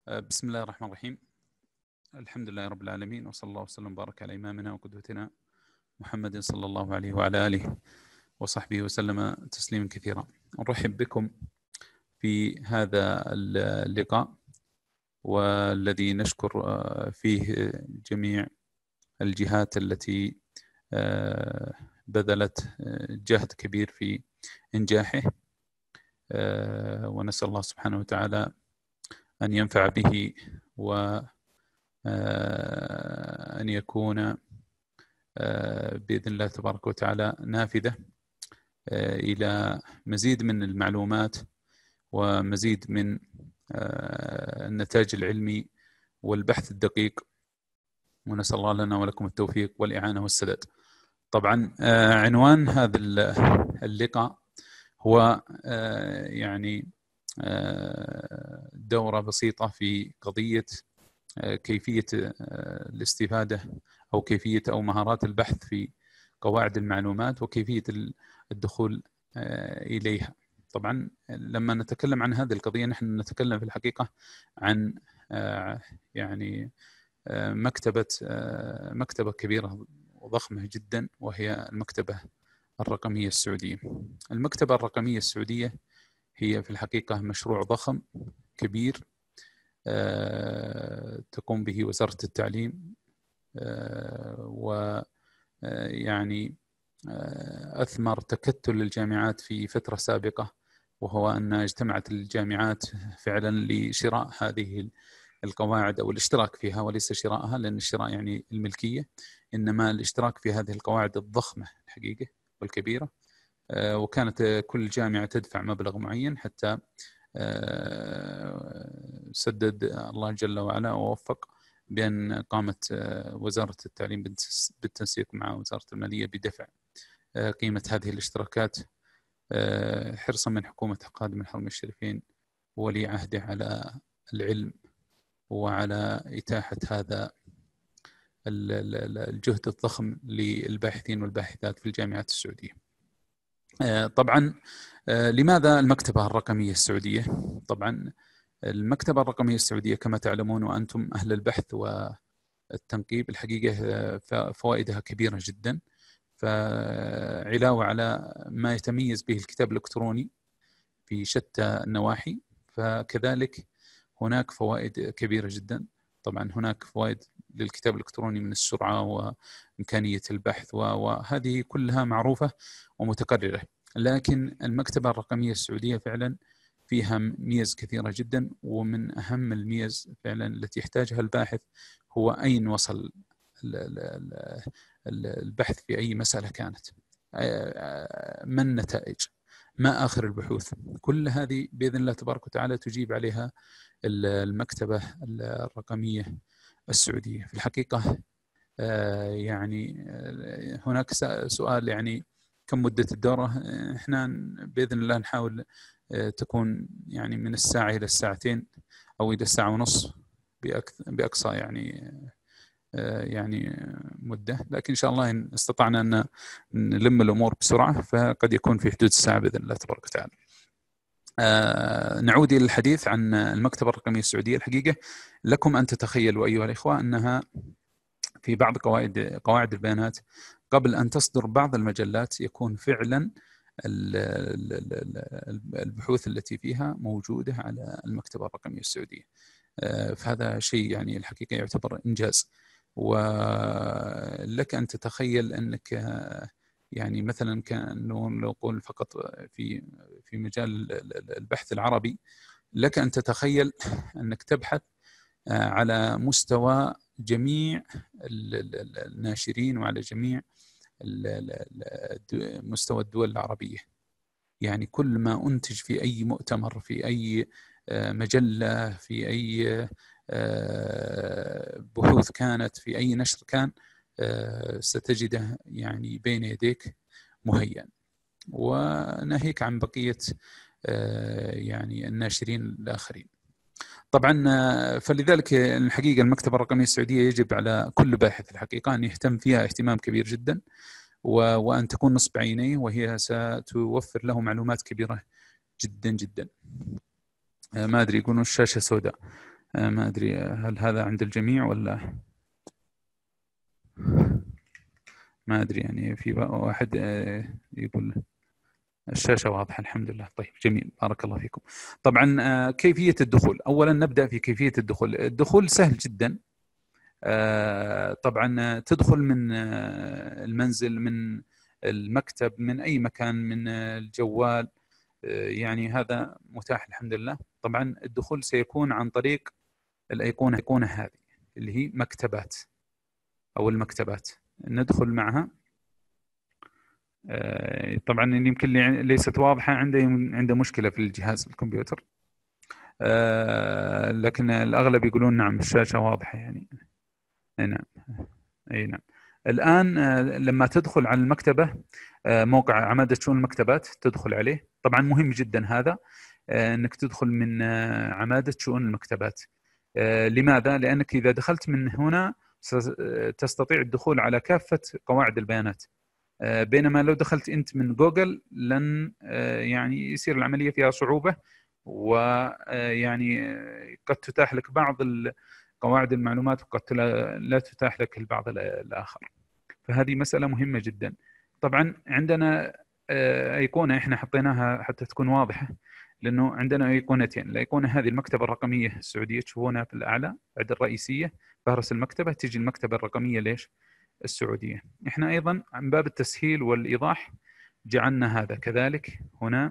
بسم الله الرحمن الرحيم. الحمد لله رب العالمين، وصلى الله وسلم وبارك على إمامنا وقدوتنا محمد صلى الله عليه وعلى آله وصحبه وسلم تسليما كثيرا. نرحب بكم في هذا اللقاء، والذي نشكر فيه جميع الجهات التي بذلت جهد كبير في إنجاحه، ونسأل الله سبحانه وتعالى أن ينفع به وأن يكون بإذن الله تبارك وتعالى نافذة إلى مزيد من المعلومات ومزيد من النتاج العلمي والبحث الدقيق، ونسأل الله لنا ولكم التوفيق والإعانة والسداد. طبعا عنوان هذا اللقاء هو يعني دورة بسيطة في قضية كيفية الاستفادة أو كيفية أو مهارات البحث في قواعد المعلومات وكيفية الدخول إليها. طبعا لما نتكلم عن هذه القضية نحن نتكلم في الحقيقة عن يعني مكتبة كبيرة وضخمة جدا، وهي المكتبة الرقمية السعودية. المكتبة الرقمية السعودية هي في الحقيقة مشروع ضخم كبير تقوم به وزارة التعليم، ويعني أثمر تكتل الجامعات في فترة سابقة، وهو أن اجتمعت الجامعات فعلا لشراء هذه القواعد أو الاشتراك فيها، وليس شراءها لأن الشراء يعني الملكية، إنما الاشتراك في هذه القواعد الضخمة الحقيقة والكبيرة. وكانت كل جامعة تدفع مبلغ معين حتى سدد الله جل وعلا ووفق بأن قامت وزارة التعليم بالتنسيق مع وزارة المالية بدفع قيمة هذه الاشتراكات، حرصا من حكومة خادم الحرمين الشريفين وولي عهده على العلم وعلى إتاحة هذا الجهد الضخم للباحثين والباحثات في الجامعات السعودية. طبعا لماذا المكتبة الرقمية السعودية؟ طبعا المكتبة الرقمية السعودية كما تعلمون وأنتم أهل البحث والتنقيب، الحقيقة فوائدها كبيرة جدا، فعلاوة على ما يتميز به الكتاب الإلكتروني في شتى النواحي، فكذلك هناك فوائد كبيرة جدا. طبعا هناك فوائد للكتاب الإلكتروني من السرعة وإمكانية البحث، وهذه كلها معروفة ومتكررة، لكن المكتبة الرقمية السعودية فعلا فيها ميز كثيرة جدا، ومن أهم الميز فعلا التي يحتاجها الباحث هو أين وصل البحث في أي مسألة كانت، ما النتائج، ما آخر البحوث. كل هذه بإذن الله تبارك وتعالى تجيب عليها المكتبة الرقمية السعودية. في الحقيقة يعني هناك سؤال، يعني كم مدة الدورة؟ احنا بإذن الله نحاول تكون يعني من الساعة إلى الساعتين أو إلى الساعة ونص بأقصى يعني مدة، لكن إن شاء الله إن استطعنا أن نلم الأمور بسرعة فقد يكون في حدود الساعة بإذن الله تبارك وتعالى. نعود إلى الحديث عن المكتبة الرقمية السعودية. الحقيقة لكم أن تتخيلوا أيها الإخوة أنها في بعض قواعد البيانات قبل أن تصدر بعض المجلات يكون فعلا البحوث التي فيها موجودة على المكتبة الرقمية السعودية، فهذا شيء يعني الحقيقة يعتبر إنجاز. ولك أن تتخيل أنك يعني مثلا لو نقول فقط في مجال البحث العربي، لك أن تتخيل أنك تبحث على مستوى جميع الناشرين وعلى جميع مستوى الدول العربية. يعني كل ما أنتج في أي مؤتمر، في أي مجلة، في أي بحوث كانت، في أي نشر كان، ستجده يعني بين يديك مهيئا، وناهيك عن بقية يعني الناشرين الآخرين. طبعا فلذلك الحقيقة المكتبة الرقمية السعودية يجب على كل باحث الحقيقة أن يهتم فيها اهتمام كبير جدا، وأن تكون نصب عينيه، وهي ستوفر له معلومات كبيرة جدا جدا. ما أدري يقولون الشاشة سوداء، ما أدري هل هذا عند الجميع ولا ما أدري. يعني في واحد يقول الشاشة واضحة الحمد لله. طيب جميل، بارك الله فيكم. طبعا كيفية الدخول، أولا نبدأ في كيفية الدخول. الدخول سهل جدا. طبعا تدخل من المنزل، من المكتب، من أي مكان، من الجوال، يعني هذا متاح الحمد لله. طبعا الدخول سيكون عن طريق الأيقونة هذه اللي هي مكتبات أو المكتبات، ندخل معها. طبعا اللي يمكن ليست واضحة عنده مشكلة في الجهاز الكمبيوتر، لكن الأغلب يقولون نعم الشاشة واضحة يعني. نعم، أي نعم. الآن لما تدخل على المكتبة، موقع عمادة شؤون المكتبات تدخل عليه. طبعا مهم جدا هذا، أنك تدخل من عمادة شؤون المكتبات. لماذا؟ لأنك إذا دخلت من هنا تستطيع الدخول على كافة قواعد البيانات، بينما لو دخلت أنت من جوجل لن يعني يصير العملية فيها صعوبة، ويعني قد تتاح لك بعض قواعد المعلومات وقد لا تتاح لك البعض الآخر. فهذه مسألة مهمة جدا. طبعا عندنا أيقونة احنا حطيناها حتى تكون واضحة، لأنه عندنا أيقونتين. الأيقونة هذه المكتبة الرقمية السعودية تشوفونها في الأعلى بعد الرئيسية، فهرس المكتبة تيجي المكتبة الرقمية ليش؟ السعودية. احنا أيضا من باب التسهيل والإيضاح جعلنا هذا كذلك هنا.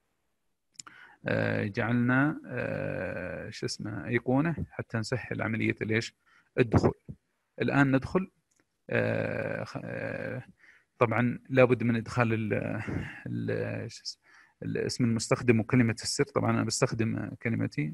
جعلنا شو اسمه أيقونة حتى نسهل عملية ليش؟ الدخول. الآن ندخل. طبعا لابد من إدخال اسم المستخدم وكلمة السر. طبعا أنا بستخدم كلمتي.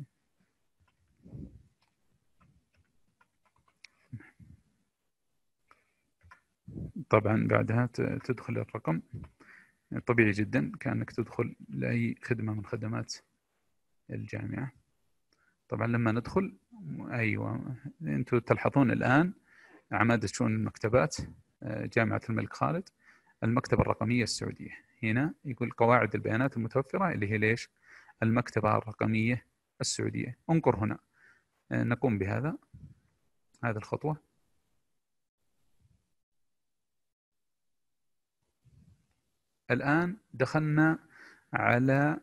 طبعا بعدها تدخل الرقم، طبيعي جدا كأنك تدخل لأي خدمة من خدمات الجامعة. طبعا لما ندخل، أيوة أنتم تلحظون الآن عمادة شؤون المكتبات جامعة الملك خالد، المكتبة الرقمية السعودية. هنا يقول قواعد البيانات المتوفرة اللي هي ليش؟ المكتبة الرقمية السعودية. انقر هنا. نقوم بهذا، هذه الخطوة. الآن دخلنا على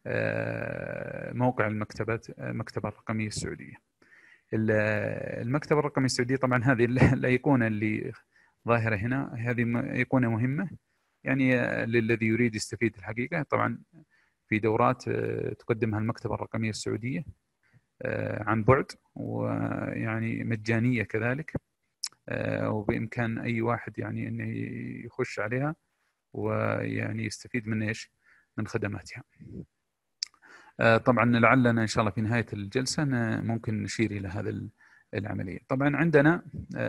موقع المكتبة الرقمية السعودية. المكتبة الرقمية السعودية طبعا هذه الأيقونة اللي ظاهرة هنا، هذه أيقونة مهمة يعني للذي يريد يستفيد الحقيقة. طبعا في دورات تقدمها المكتبة الرقمية السعودية عن بعد، ويعني مجانية كذلك، وبإمكان أي واحد يعني أنه يخش عليها ويعني يستفيد من إيش؟ من خدماتها. طبعا لعلنا إن شاء الله في نهاية الجلسة ممكن نشير إلى هذا العملية. طبعا عندنا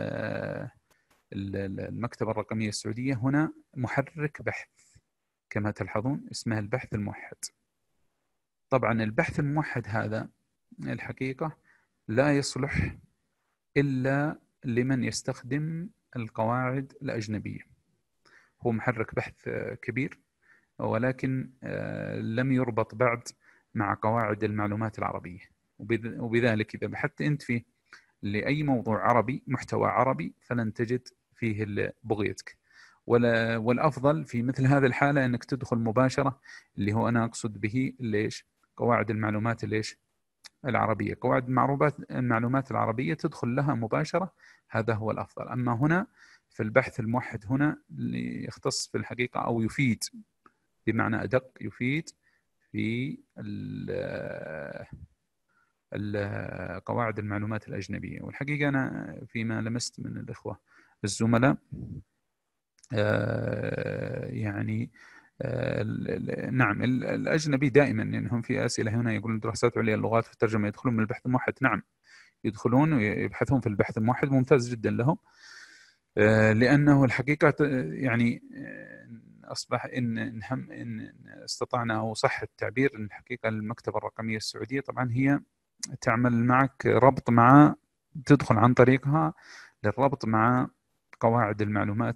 المكتبة الرقمية السعودية هنا محرك بحث كما تلحظون اسمه البحث الموحد. طبعا البحث الموحد هذا الحقيقة لا يصلح إلا لمن يستخدم القواعد الأجنبية. هو محرك بحث كبير، ولكن لم يربط بعد مع قواعد المعلومات العربية، وبذلك إذا بحثت أنت فيه لأي موضوع عربي، محتوى عربي، فلن تجد فيه بغيتك. والأفضل في مثل هذه الحالة أنك تدخل مباشرة، اللي هو أنا أقصد به ليش؟ قواعد المعلومات ليش؟ العربية. قواعد المعلومات العربية تدخل لها مباشرة، هذا هو الأفضل. أما هنا في البحث الموحد هنا اللي يختص في الحقيقة أو يفيد بمعنى أدق، يفيد في قواعد المعلومات الأجنبية. والحقيقة أنا فيما لمست من الإخوة الزملاء يعني نعم الأجنبي دائما إنهم في أسئلة هنا يقولون دراسات عليا اللغات والترجمة يدخلون من البحث الموحد. نعم يدخلون ويبحثون في البحث الموحد، ممتاز جدا لهم، لأنه الحقيقة يعني أصبح إن استطعنا أو صح التعبير أن الحقيقة المكتبة الرقمية السعودية طبعا هي تعمل معك ربط مع، تدخل عن طريقها للربط مع قواعد المعلومات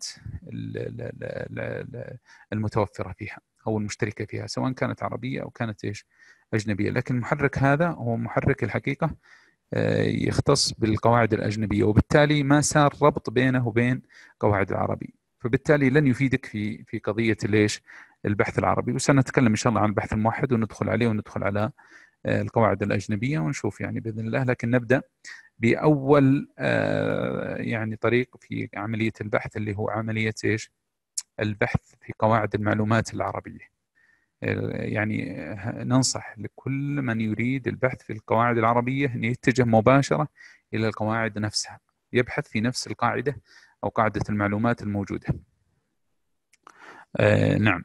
المتوفرة فيها أو المشتركة فيها، سواء كانت عربية أو كانت إيش أجنبية. لكن المحرك هذا هو محرك الحقيقة يختص بالقواعد الأجنبية، وبالتالي ما صار ربط بينه وبين قواعد العربي، فبالتالي لن يفيدك في قضية ليش البحث العربي. وسنتكلم إن شاء الله عن البحث الموحد وندخل عليه وندخل على القواعد الأجنبية ونشوف يعني بإذن الله. لكن نبدأ بأول يعني طريق في عملية البحث، اللي هو عملية إيش؟ البحث في قواعد المعلومات العربية. يعني ننصح لكل من يريد البحث في القواعد العربية أن يتجه مباشرة إلى القواعد نفسها، يبحث في نفس القاعدة أو قاعدة المعلومات الموجودة. نعم.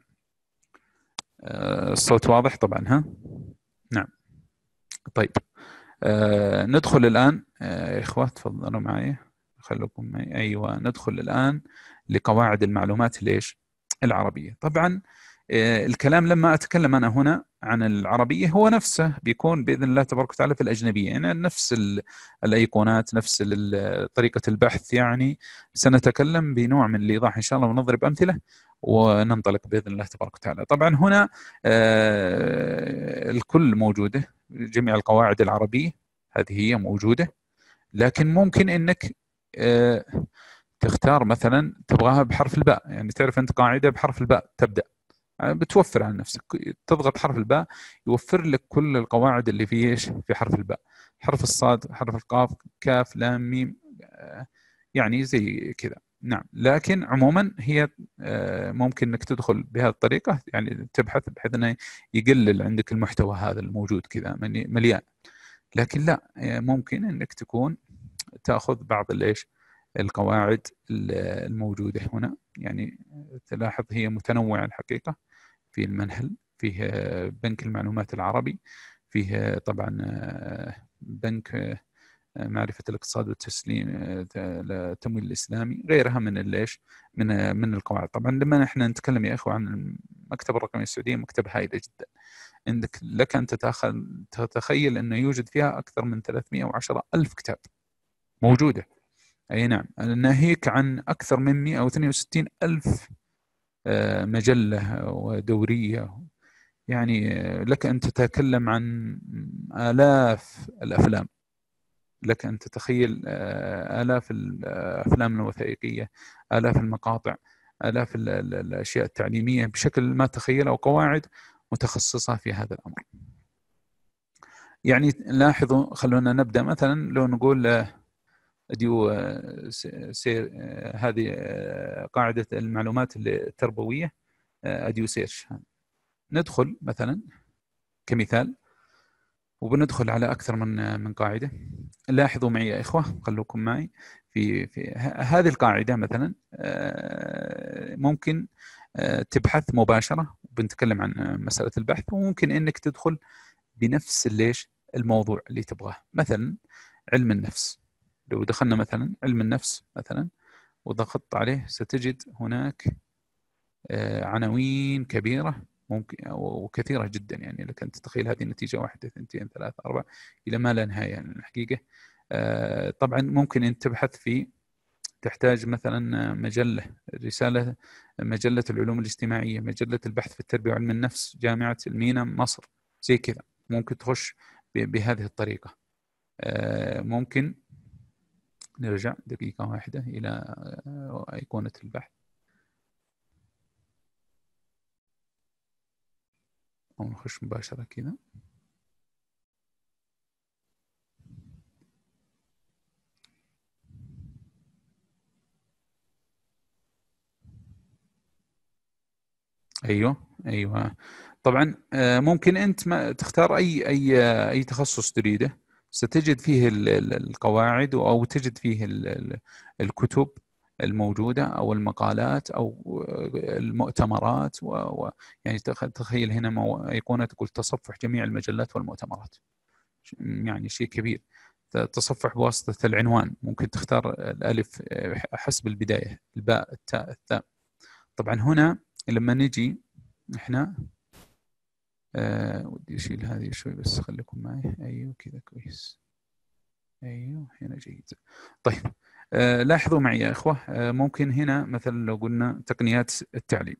الصوت واضح طبعا، ها؟ نعم. طيب، ندخل الآن إخوة تفضلوا معي، خلوكم معي. أيوة، ندخل الآن لقواعد المعلومات ليش العربية. طبعا الكلام لما أتكلم أنا هنا عن العربية هو نفسه بيكون بإذن الله تبارك وتعالى في الأجنبية، يعني نفس الأيقونات، نفس طريقة البحث. يعني سنتكلم بنوع من الإيضاح إن شاء الله ونضرب أمثلة وننطلق بإذن الله تبارك وتعالى. طبعا هنا الكل موجودة، جميع القواعد العربية هذه هي موجودة، لكن ممكن أنك تختار مثلا تبغاها بحرف الباء. يعني تعرف أنت قاعدة بحرف الباء تبدأ، بتوفر على نفسك، تضغط حرف الباء يوفر لك كل القواعد اللي في ايش؟ في حرف الباء، حرف الصاد، حرف القاف، كاف، لام، ميم، يعني زي كذا. نعم. لكن عموما هي ممكن انك تدخل بهذه الطريقة، يعني تبحث بحيث انه يقلل عندك المحتوى هذا الموجود كذا مليان. لكن لا، ممكن انك تكون تاخذ بعض الايش؟ القواعد الموجودة هنا. يعني تلاحظ هي متنوعة الحقيقة في المنهل. فيه بنك المعلومات العربي، فيه طبعا بنك معرفة الاقتصاد والتسليم التمويل الإسلامي، غيرها من ليش من القواعد. طبعا لما احنا نتكلم يا إخوة عن المكتبة الرقمية السعودية، مكتبة هائلة جدا. عندك لك أن تتخيل أنه يوجد فيها أكثر من 310 ألف كتاب موجودة. أي نعم، ناهيك عن أكثر من 162 ألف مجلة ودورية. يعني لك أن تتكلم عن آلاف الأفلام، لك أن تتخيل آلاف الأفلام الوثائقية، آلاف المقاطع، آلاف الأشياء التعليمية بشكل ما تخيل، أو قواعد متخصصة في هذا الأمر. يعني لاحظوا، خلونا نبدأ مثلا لو نقول أديو سير، هذه قاعدة المعلومات التربوية، أديو سيرش. ندخل مثلا كمثال، وبندخل على أكثر من قاعدة. لاحظوا معي يا إخوة، خلوكم معي في هذه القاعدة مثلا. ممكن تبحث مباشرة، بنتكلم عن مسألة البحث، وممكن إنك تدخل بنفس الموضوع اللي تبغاه. مثلا علم النفس، لو دخلنا مثلا علم النفس مثلا وضغطت عليه، ستجد هناك عناوين كبيرة ممكن وكثيرة جدا. يعني لك أن تتخيل هذه النتيجة 1 2 3 4 إلى ما لا نهاية. يعني الحقيقة طبعا ممكن أن تبحث في، تحتاج مثلا مجلة، رسالة، مجلة العلوم الاجتماعية، مجلة البحث في التربية وعلم النفس، جامعة المينا مصر، زي كذا. ممكن تخش بهذه الطريقة. ممكن نرجع دقيقة واحدة إلى أيقونة البحث، أو نخش مباشرة كذا. أيوة. طبعا ممكن أنت ما تختار أي تخصص تريده، ستجد فيه القواعد، أو تجد فيه الكتب الموجودة، أو المقالات، أو المؤتمرات. يعني تخيل هنا أيقونة تقول تصفح جميع المجلات والمؤتمرات، يعني شيء كبير. تصفح بواسطة العنوان، ممكن تختار الألف حسب البداية، الباء، التاء، الثاء. طبعا هنا لما نجي احنا ودي اشيل هذه شوي بس، خليكم معي. ايوه كذا كويس. ايوه هنا جيد. طيب لاحظوا معي يا اخوة، ممكن هنا مثلا لو قلنا تقنيات التعليم،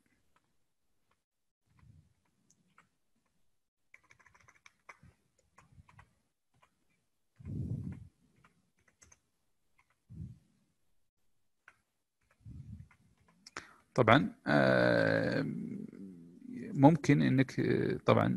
طبعا ممكن انك طبعا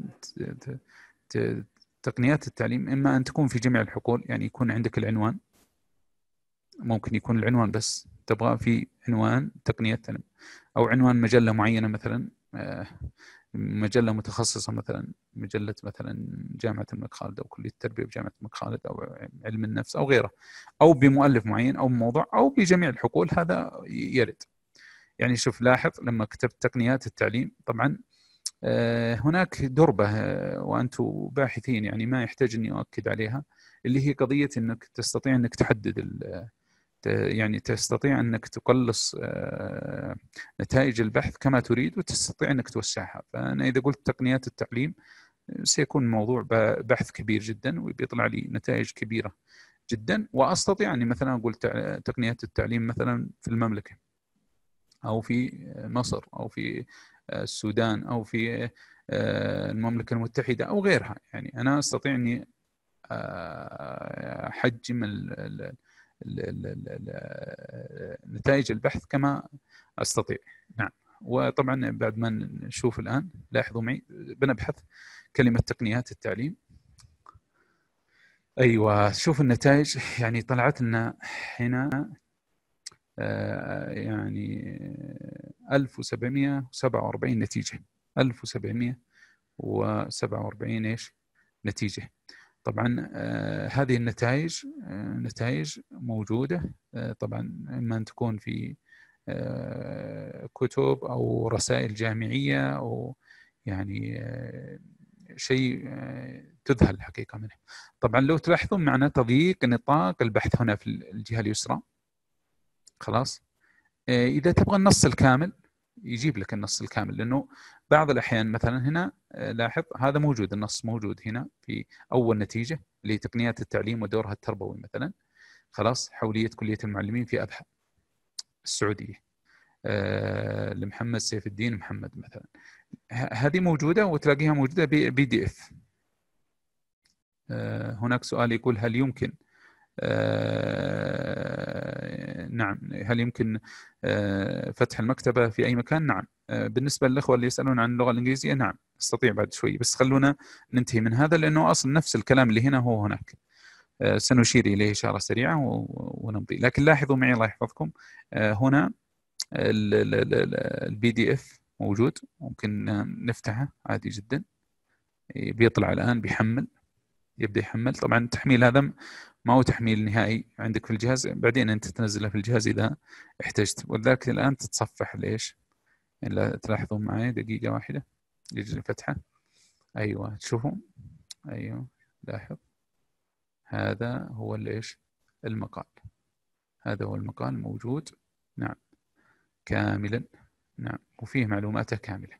تقنيات التعليم اما ان تكون في جميع الحقول، يعني يكون عندك العنوان، ممكن يكون العنوان بس تبغى في عنوان تقنية تعليم، او عنوان مجلة معينة مثلا، مجلة متخصصة مثلا مجلة مثلا جامعة الملك خالد أو كلية التربية بجامعة الملك خالد أو علم النفس أو غيره، أو بمؤلف معين أو موضوع أو بجميع الحقول، هذا يرد. يعني شوف لاحظ لما كتبت تقنيات التعليم طبعا هناك دربة وأنتم باحثين يعني ما يحتاج أني أؤكد عليها، اللي هي قضية أنك تستطيع أنك تحدد يعني تستطيع أنك تقلص نتائج البحث كما تريد، وتستطيع أنك توسعها. فأنا إذا قلت تقنيات التعليم سيكون موضوع بحث كبير جدا وبيطلع لي نتائج كبيرة جدا، وأستطيع أني مثلا أقول تقنيات التعليم مثلا في المملكة أو في مصر أو في السودان أو في المملكة المتحدة أو غيرها. يعني أنا أستطيع أني أحجم نتائج البحث كما أستطيع. نعم. وطبعا بعد ما نشوف الآن لاحظوا معي بنبحث كلمة تقنيات التعليم. أيوة شوف النتائج، يعني طلعت لنا هنا يعني 1747 نتيجة، 1747 إيش نتيجة. طبعا هذه النتائج نتائج موجودة طبعا إما أن تكون في كتب أو رسائل جامعية أو يعني شيء تذهل الحقيقة منه. طبعا لو تلاحظون معنا تضييق نطاق البحث هنا في الجهة اليسرى، خلاص. إذا تبغى النص الكامل يجيب لك النص الكامل، لأنه بعض الأحيان مثلا هنا لاحظ هذا موجود، النص موجود هنا في أول نتيجة اللي هي تقنيات التعليم ودورها التربوي مثلا، خلاص، حولية كلية المعلمين في أبها السعودية لمحمد سيف الدين محمد مثلا، هذه موجودة وتلاقيها موجودة PDF. هناك سؤال يقول هل يمكن نعم هل يمكن فتح المكتبة في أي مكان؟ نعم. بالنسبة للأخوة اللي يسألون عن اللغة الإنجليزية نعم نستطيع بعد شوي، بس خلونا ننتهي من هذا لأنه أصل نفس الكلام اللي هنا هو هناك، سنشير إليه إشارة سريعة ونمضي. لكن لاحظوا معي الله يحفظكم هنا PDF موجود، ممكن نفتحه عادي جدا، بيطلع الآن بيحمل، يبدأ يحمل. طبعا التحميل هذا ما هو تحميل نهائي عندك في الجهاز، بعدين أنت تنزله في الجهاز إذا احتجت، ولذلك الآن تتصفح ليش إلا تلاحظون معي دقيقة واحدة يجري فتحة. أيوة تشوفوا، أيوة لاحظ هذا هو ليش المقال، هذا هو المقال موجود نعم كاملا، نعم وفيه معلوماته كاملة.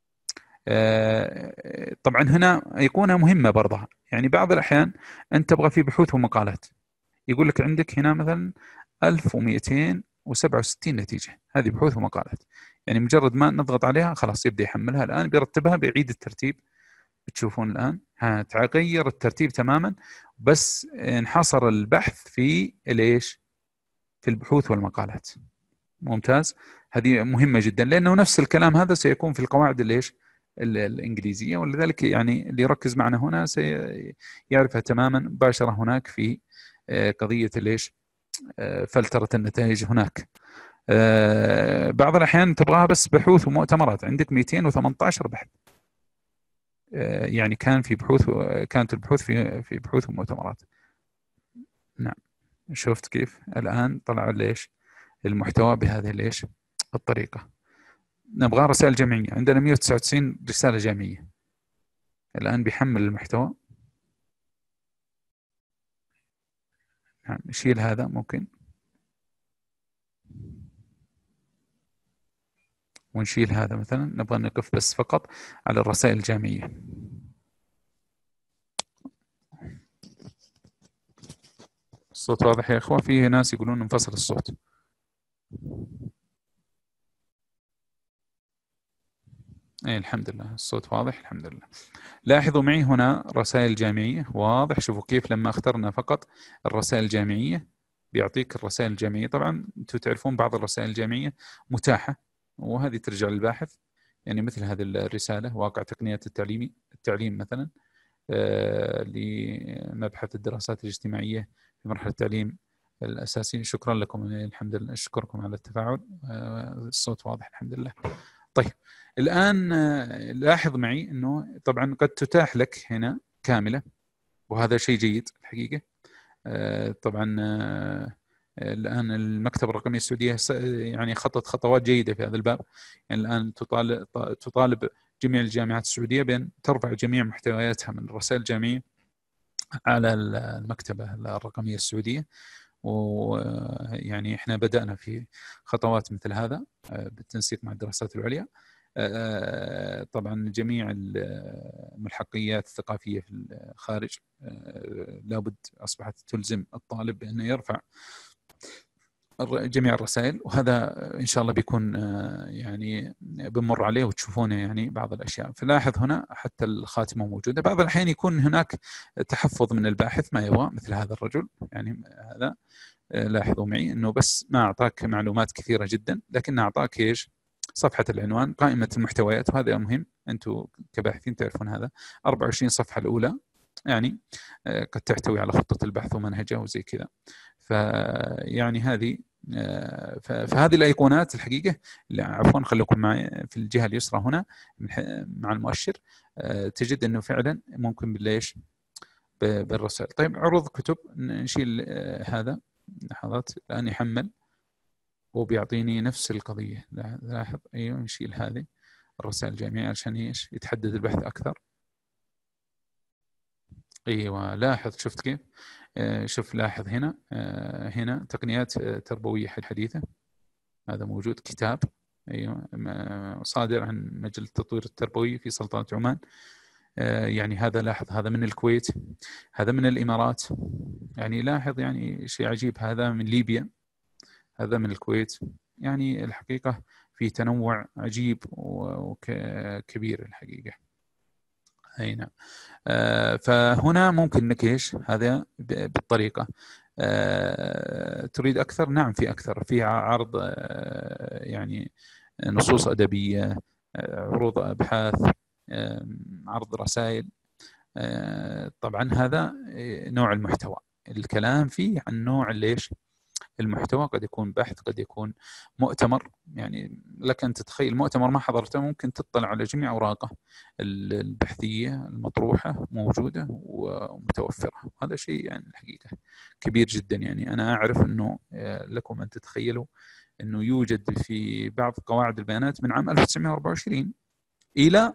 طبعا هنا أيقونة مهمة برضه، يعني بعض الأحيان أنت تبغى في بحوث ومقالات، يقول لك عندك هنا مثلا 1267 نتيجة، هذه بحوث ومقالات، يعني مجرد ما نضغط عليها خلاص يبدأ يحملها الآن، بيرتبها بيعيد الترتيب. بتشوفون الآن تغير الترتيب تماما، بس انحصر البحث في ليش في البحوث والمقالات. ممتاز، هذه مهمة جدا لأنه نفس الكلام هذا سيكون في القواعد ليش الإنجليزية، ولذلك يعني اللي يركز معنا هنا سيعرفها تماما مباشرة هناك في قضية ليش فلترة النتائج هناك. بعض الأحيان تبغاها بس بحوث ومؤتمرات، عندك 218 بحث، يعني كانت البحوث في بحوث ومؤتمرات. نعم شفت كيف الآن طلع ليش المحتوى بهذه ليش الطريقة. نبغى رسائل جامعية، عندنا 199 رسالة جامعية، الآن بيحمل المحتوى. نعم نشيل هذا ممكن ونشيل هذا مثلا، نبغى نقف بس فقط على الرسائل الجامعية. الصوت واضح يا إخوة؟ فيه ناس يقولون انفصل الصوت. اي الحمد لله الصوت واضح الحمد لله. لاحظوا معي هنا رسائل جامعية واضح، شوفوا كيف لما اخترنا فقط الرسائل الجامعية بيعطيك الرسائل الجامعية. طبعا انتم تعرفون بعض الرسائل الجامعية متاحة وهذه ترجع للباحث. يعني مثل هذه الرسالة واقع تقنيات التعليم مثلا لمبحث الدراسات الاجتماعية في مرحلة التعليم الأساسي. شكرا لكم، الحمد لله، أشكركم على التفاعل. الصوت واضح الحمد لله. طيب الآن لاحظ معي أنه طبعا قد تتاح لك هنا كاملة، وهذا شيء جيد الحقيقة. طبعا الآن المكتبة الرقمية السعودية يعني خطت خطوات جيدة في هذا الباب. يعني الآن تطالب جميع الجامعات السعودية بأن ترفع جميع محتوياتها من الرسائل الجامعية على المكتبة الرقمية السعودية. ويعني احنا بدأنا في خطوات مثل هذا بالتنسيق مع الدراسات العليا. طبعا جميع الملحقيات الثقافية في الخارج لابد أصبحت تلزم الطالب بأنه يرفع جميع الرسائل، وهذا إن شاء الله بيكون يعني بنمر عليه وتشوفونه يعني بعض الأشياء. فلاحظ هنا حتى الخاتمة موجودة. بعض الأحيان يكون هناك تحفظ من الباحث ما يبغى، مثل هذا الرجل يعني هذا لاحظوا معي أنه بس ما أعطاك معلومات كثيرة جدا، لكن أعطاك إيش؟ صفحة العنوان، قائمة المحتويات، وهذا مهم أنتم كباحثين تعرفون هذا. 24 صفحة الأولى يعني قد تحتوي على خطة البحث ومنهجه وزي كذا. فيعني هذه فهذه الأيقونات الحقيقة، عفوا خليكم معي في الجهة اليسرى هنا مع المؤشر، تجد أنه فعلا ممكن بالليش بالرسائل. طيب عروض كتب، نشيل هذا لحظات الآن يحمل وبيعطيني نفس القضية. لاحظ أيوه، نشيل هذه الرسائل الجامعية عشان ايش؟ يتحدد البحث أكثر. ايوه لاحظ، شفت كيف؟ شوف لاحظ هنا هنا تقنيات تربوية حديثة، هذا موجود كتاب ايوه صادر عن مجلة التطوير التربوي في سلطنة عمان. يعني هذا لاحظ، هذا من الكويت، هذا من الإمارات. يعني لاحظ يعني شيء عجيب، هذا من ليبيا، هذا من الكويت. يعني الحقيقة في تنوع عجيب وكبير الحقيقة. أي نعم. فهنا ممكن انك ايش هذا بالطريقة. تريد أكثر؟ نعم في أكثر، في عرض يعني نصوص أدبية، عروض أبحاث، عرض رسائل. طبعا هذا نوع المحتوى، الكلام فيه عن نوع ليش المحتوى. قد يكون بحث، قد يكون مؤتمر. يعني لك أن تتخيل مؤتمر ما حضرته ممكن تطلع على جميع أوراقه البحثية المطروحة موجودة ومتوفرة. هذا شيء يعني الحقيقة كبير جدا. يعني أنا أعرف أنه لكم أن تتخيلوا أنه يوجد في بعض قواعد البيانات من عام 1924 إلى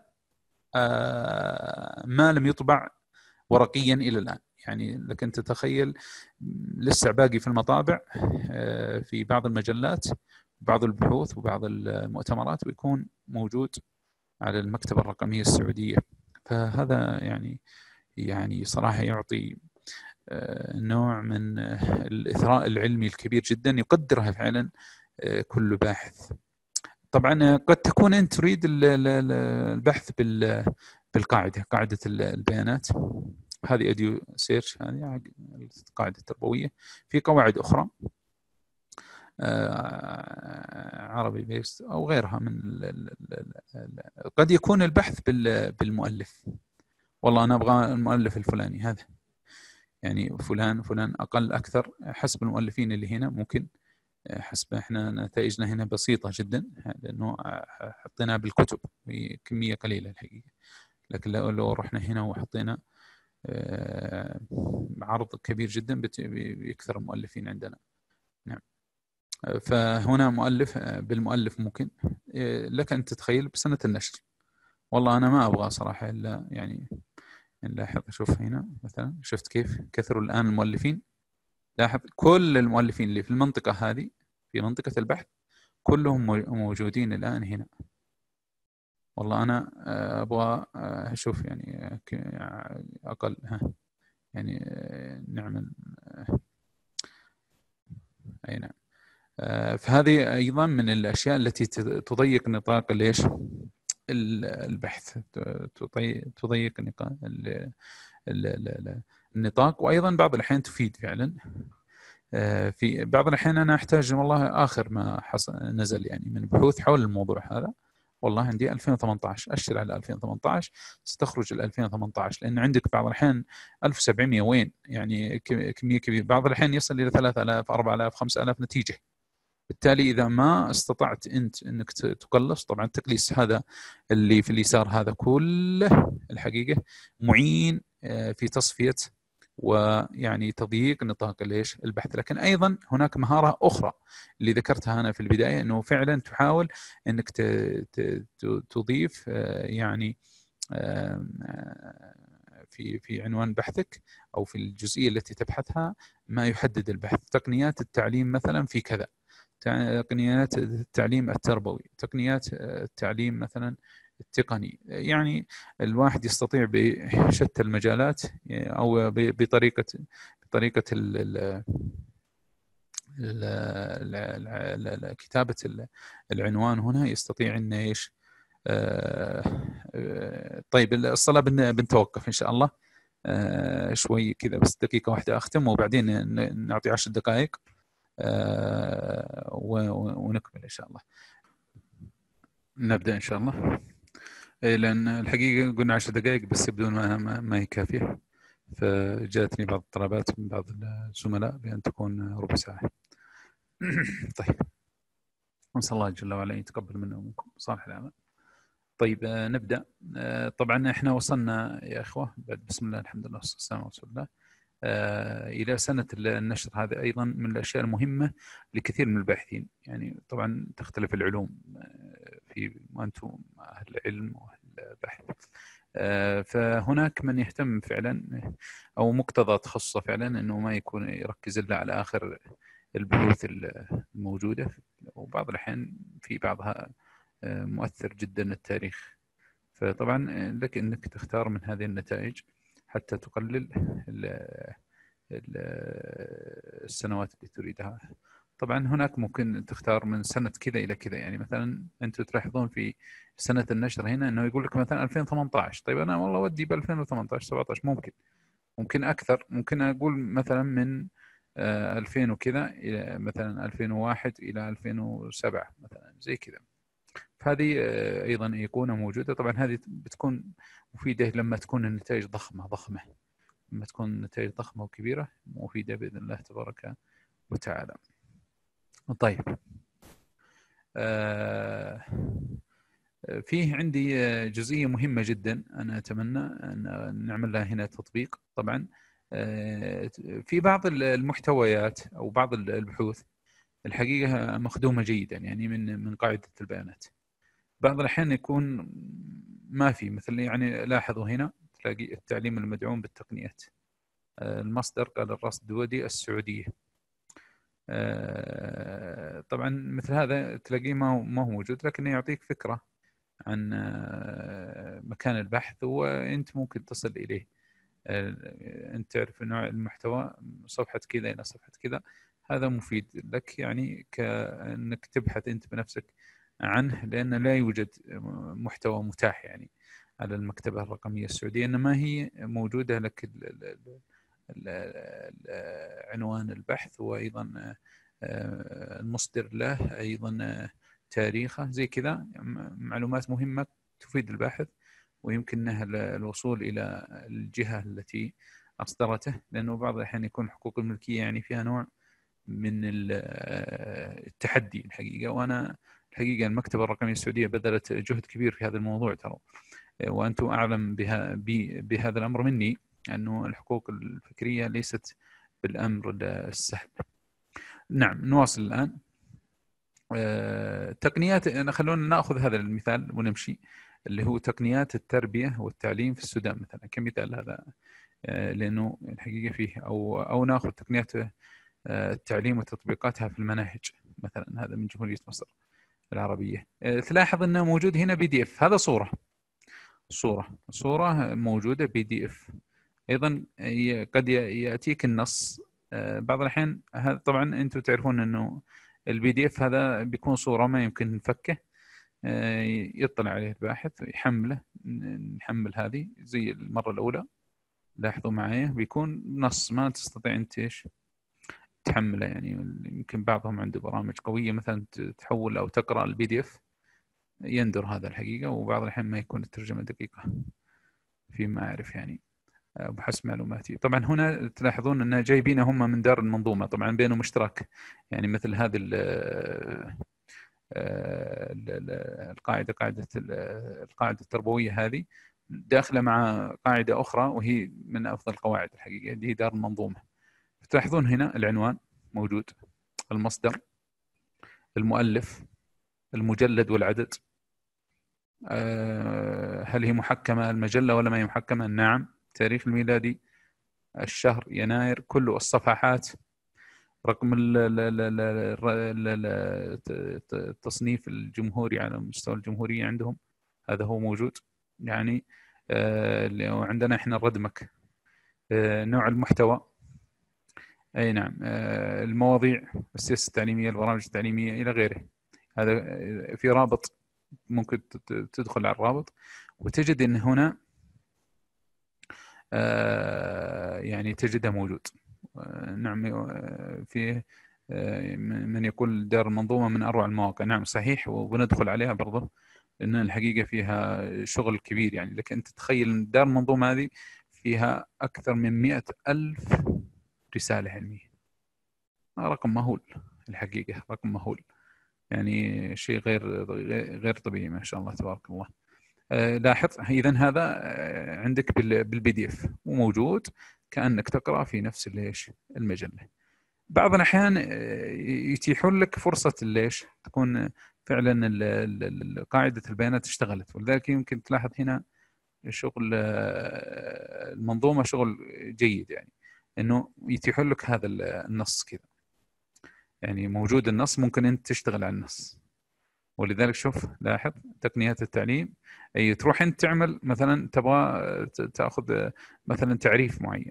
ما لم يطبع ورقيا إلى الآن. يعني لك أن تتخيل لسه باقي في المطابع في بعض المجلات، بعض البحوث وبعض المؤتمرات، ويكون موجود على المكتبة الرقمية السعودية. فهذا يعني صراحة يعطي نوع من الإثراء العلمي الكبير جدا يقدرها فعلا كل باحث. طبعا قد تكون أنت تريد البحث بالقاعدة، قاعدة البيانات هذه اديو سيرش، هذه القاعدة التربوية. في قواعد أخرى عربي بيست أو غيرها من قد يكون البحث بالمؤلف. والله أنا أبغى المؤلف الفلاني هذا، يعني فلان أقل أكثر حسب المؤلفين اللي هنا. ممكن حسب احنا نتائجنا هنا بسيطة جدا لأنه حطينا بالكتب بكمية قليلة الحقيقة. لكن لو رحنا هنا وحطينا عرض كبير جدا بيكثر المؤلفين عندنا. نعم. فهنا مؤلف بالمؤلف ممكن لك أن تتخيل بسنة النشر. والله أنا ما أبغى صراحة إلا يعني نلاحظ. شوف هنا مثلا، شفت كيف كثروا الآن المؤلفين. لاحظ كل المؤلفين اللي في المنطقة هذه، في منطقة البحث، كلهم موجودين الآن هنا. والله أنا أبغى أشوف يعني أقل يعني نعمل أي نعم. فهذه أيضا من الأشياء التي تضيق نطاق ليش البحث، تضيق النطاق، وأيضا بعض الأحيان تفيد فعلا. في بعض الأحيان أنا أحتاج والله آخر ما نزل يعني من بحوث حول الموضوع هذا، والله عندي 2018 أشتري على 2018 ستخرج ال 2018، لأن عندك بعض الأحيان 1700 وين يعني كمية كبيرة، بعض الأحيان يصل إلى 3000 4000 5000 نتيجة. بالتالي إذا ما استطعت أنت أنك تقلص، طبعا التقليص هذا اللي في اليسار هذا كله الحقيقة معين في تصفية ويعني تضييق نطاق ليش البحث. لكن أيضا هناك مهارة أخرى اللي ذكرتها أنا في البداية، أنه فعلا تحاول أنك تضيف يعني في عنوان بحثك أو في الجزئية التي تبحثها ما يحدد البحث. تقنيات التعليم مثلا في كذا، تقنيات التعليم التربوي، تقنيات التعليم مثلا التقني، يعني الواحد يستطيع بشتى المجالات او بطريقه كتابه العنوان هنا يستطيع ان ايش. طيب الصلاه بنتوقف ان شاء الله شوي كذا، بس دقيقه واحده اختم وبعدين نعطي 10 دقائق ونكمل إن شاء الله. نبدأ إن شاء الله. لأن الحقيقة قلنا 10 دقائق بس يبدو ما هي كافية، فجاءتني بعض الطلبات من بعض الزملاء بأن تكون ربع ساعة. طيب، نسأل الله جل وعلا يتقبل منا ومنكم صالح الأعمال. طيب نبدأ. طبعا احنا وصلنا يا إخوة بعد بسم الله الحمد لله والصلاة والسلام على رسول الله إلى سنة النشر. هذا أيضا من الأشياء المهمة لكثير من الباحثين. يعني طبعا تختلف العلوم في وأنتم أهل العلم وأهل البحث، فهناك من يهتم فعلا أو مقتضى تخصصه فعلا أنه ما يكون يركز إلا على آخر البحوث الموجودة، وبعض الأحيان في بعضها مؤثر جدا التاريخ. فطبعا لك أنك تختار من هذه النتائج حتى تقلل السنوات اللي تريدها. طبعا هناك ممكن تختار من سنة كذا إلى كذا، يعني مثلا أنتم تلاحظون في سنة النشر هنا أنه يقول لك مثلا 2018. طيب أنا والله ودي ب 2018 17 ممكن أكثر، ممكن أقول مثلا من 2000 وكذا إلى مثلا 2001 إلى 2007 مثلا زي كذا. فهذه أيضا أيقونة موجودة. طبعا هذه بتكون مفيدة لما تكون النتائج ضخمة، لما تكون النتائج ضخمة وكبيرة مفيدة بإذن الله تبارك وتعالى. طيب فيه عندي جزئية مهمة جدا أنا أتمنى أن نعمل لها هنا تطبيق. طبعا في بعض المحتويات أو بعض البحوث الحقيقة مخدومة جيدا يعني من قاعدة البيانات. بعض الأحيان يكون ما في، مثل يعني لاحظوا هنا تلاقي التعليم المدعوم بالتقنيات، المصدر قال الرصد الدولي السعودية. طبعا مثل هذا تلاقيه ما هو موجود، لكنه يعطيك فكرة عن مكان البحث وأنت ممكن تصل إليه. أنت تعرف نوع المحتوى، صفحة كذا إلى صفحة كذا، هذا مفيد لك يعني كأنك تبحث أنت بنفسك عنه، لأن لا يوجد محتوى متاح يعني على المكتبة الرقمية السعودية، إنما هي موجودة لك عنوان البحث وأيضا المصدر له، أيضا تاريخه، زي كذا معلومات مهمة تفيد الباحث ويمكنها الوصول إلى الجهة التي أصدرته، لأنه بعض الأحيان يكون حقوق الملكية يعني فيها نوع من التحدي الحقيقة. وأنا الحقيقة المكتبة الرقمية السعودية بذلت جهد كبير في هذا الموضوع ترى، وأنتم أعلم بهذا الأمر مني، أنه الحقوق الفكرية ليست بالأمر السهل. نعم نواصل الآن. تقنيات، خلونا نأخذ هذا المثال ونمشي، اللي هو تقنيات التربية والتعليم في السودان مثلا كمثال هذا، لأنه الحقيقة فيه أو نأخذ تقنيات التعليم وتطبيقاتها في المناهج مثلا، هذا من جمهورية مصر العربية. تلاحظ أنه موجود هنا PDF، هذا صورة موجودة PDF. أيضا قد يأتيك النص بعض الأحيان. هذا طبعا أنتم تعرفون أنه PDF هذا بيكون صورة ما يمكن نفكه، يطلع عليه الباحث يحمله، نحمل هذه زي المرة الأولى، لاحظوا معي بيكون نص ما تستطيع أنت إيش تحمله. يعني يمكن بعضهم عنده برامج قوية مثلا تحول أو تقرأ البي دي اف، يندر هذا الحقيقة، وبعض الأحيان ما يكون الترجمة دقيقة فيما أعرف يعني بحسب معلوماتي. طبعا هنا تلاحظون أن جايبينه هم من دار المنظومة، طبعا بينهم مشترك، يعني مثل هذه القاعدة التربوية هذه داخلة مع قاعدة أخرى وهي من أفضل القواعد الحقيقة، اللي هي دار المنظومة. تلاحظون هنا العنوان موجود، المصدر، المؤلف، المجلد والعدد، هل هي محكمة المجلة ولا ما هي محكمة؟ نعم. التاريخ الميلادي، الشهر يناير، كله، الصفحات، رقم التصنيف الجمهوري على مستوى الجمهورية عندهم، هذا هو موجود يعني. وعندنا احنا الردمك، نوع المحتوى، اي نعم، المواضيع، السياسة التعليمية، البرامج التعليمية إلى غيره. هذا في رابط، ممكن تدخل على الرابط وتجد ان هنا يعني تجده موجود. نعم، في من يقول دار المنظومة من أروع المواقع. نعم صحيح، وبندخل عليها برضه لأن الحقيقة فيها شغل كبير يعني. لك أنت تتخيل أن دار المنظومة هذه فيها أكثر من 100,000 رسالة علمية. رقم مهول الحقيقة، رقم مهول يعني، شيء غير طبيعي ما شاء الله تبارك الله. لاحظ إذا هذا عندك بالبي دي اف وموجود كأنك تقرأ في نفس المجلة. بعض الأحيان يتيحون لك فرصة تكون فعلا قاعدة البيانات اشتغلت، ولذلك يمكن تلاحظ هنا شغل المنظومة شغل جيد، يعني انه يتيحون لك هذا النص كذا، يعني موجود النص، ممكن انت تشتغل على النص. ولذلك شوف لاحظ تقنيات التعليم، اي تروح انت تعمل مثلا، تبغى تاخذ مثلا تعريف معين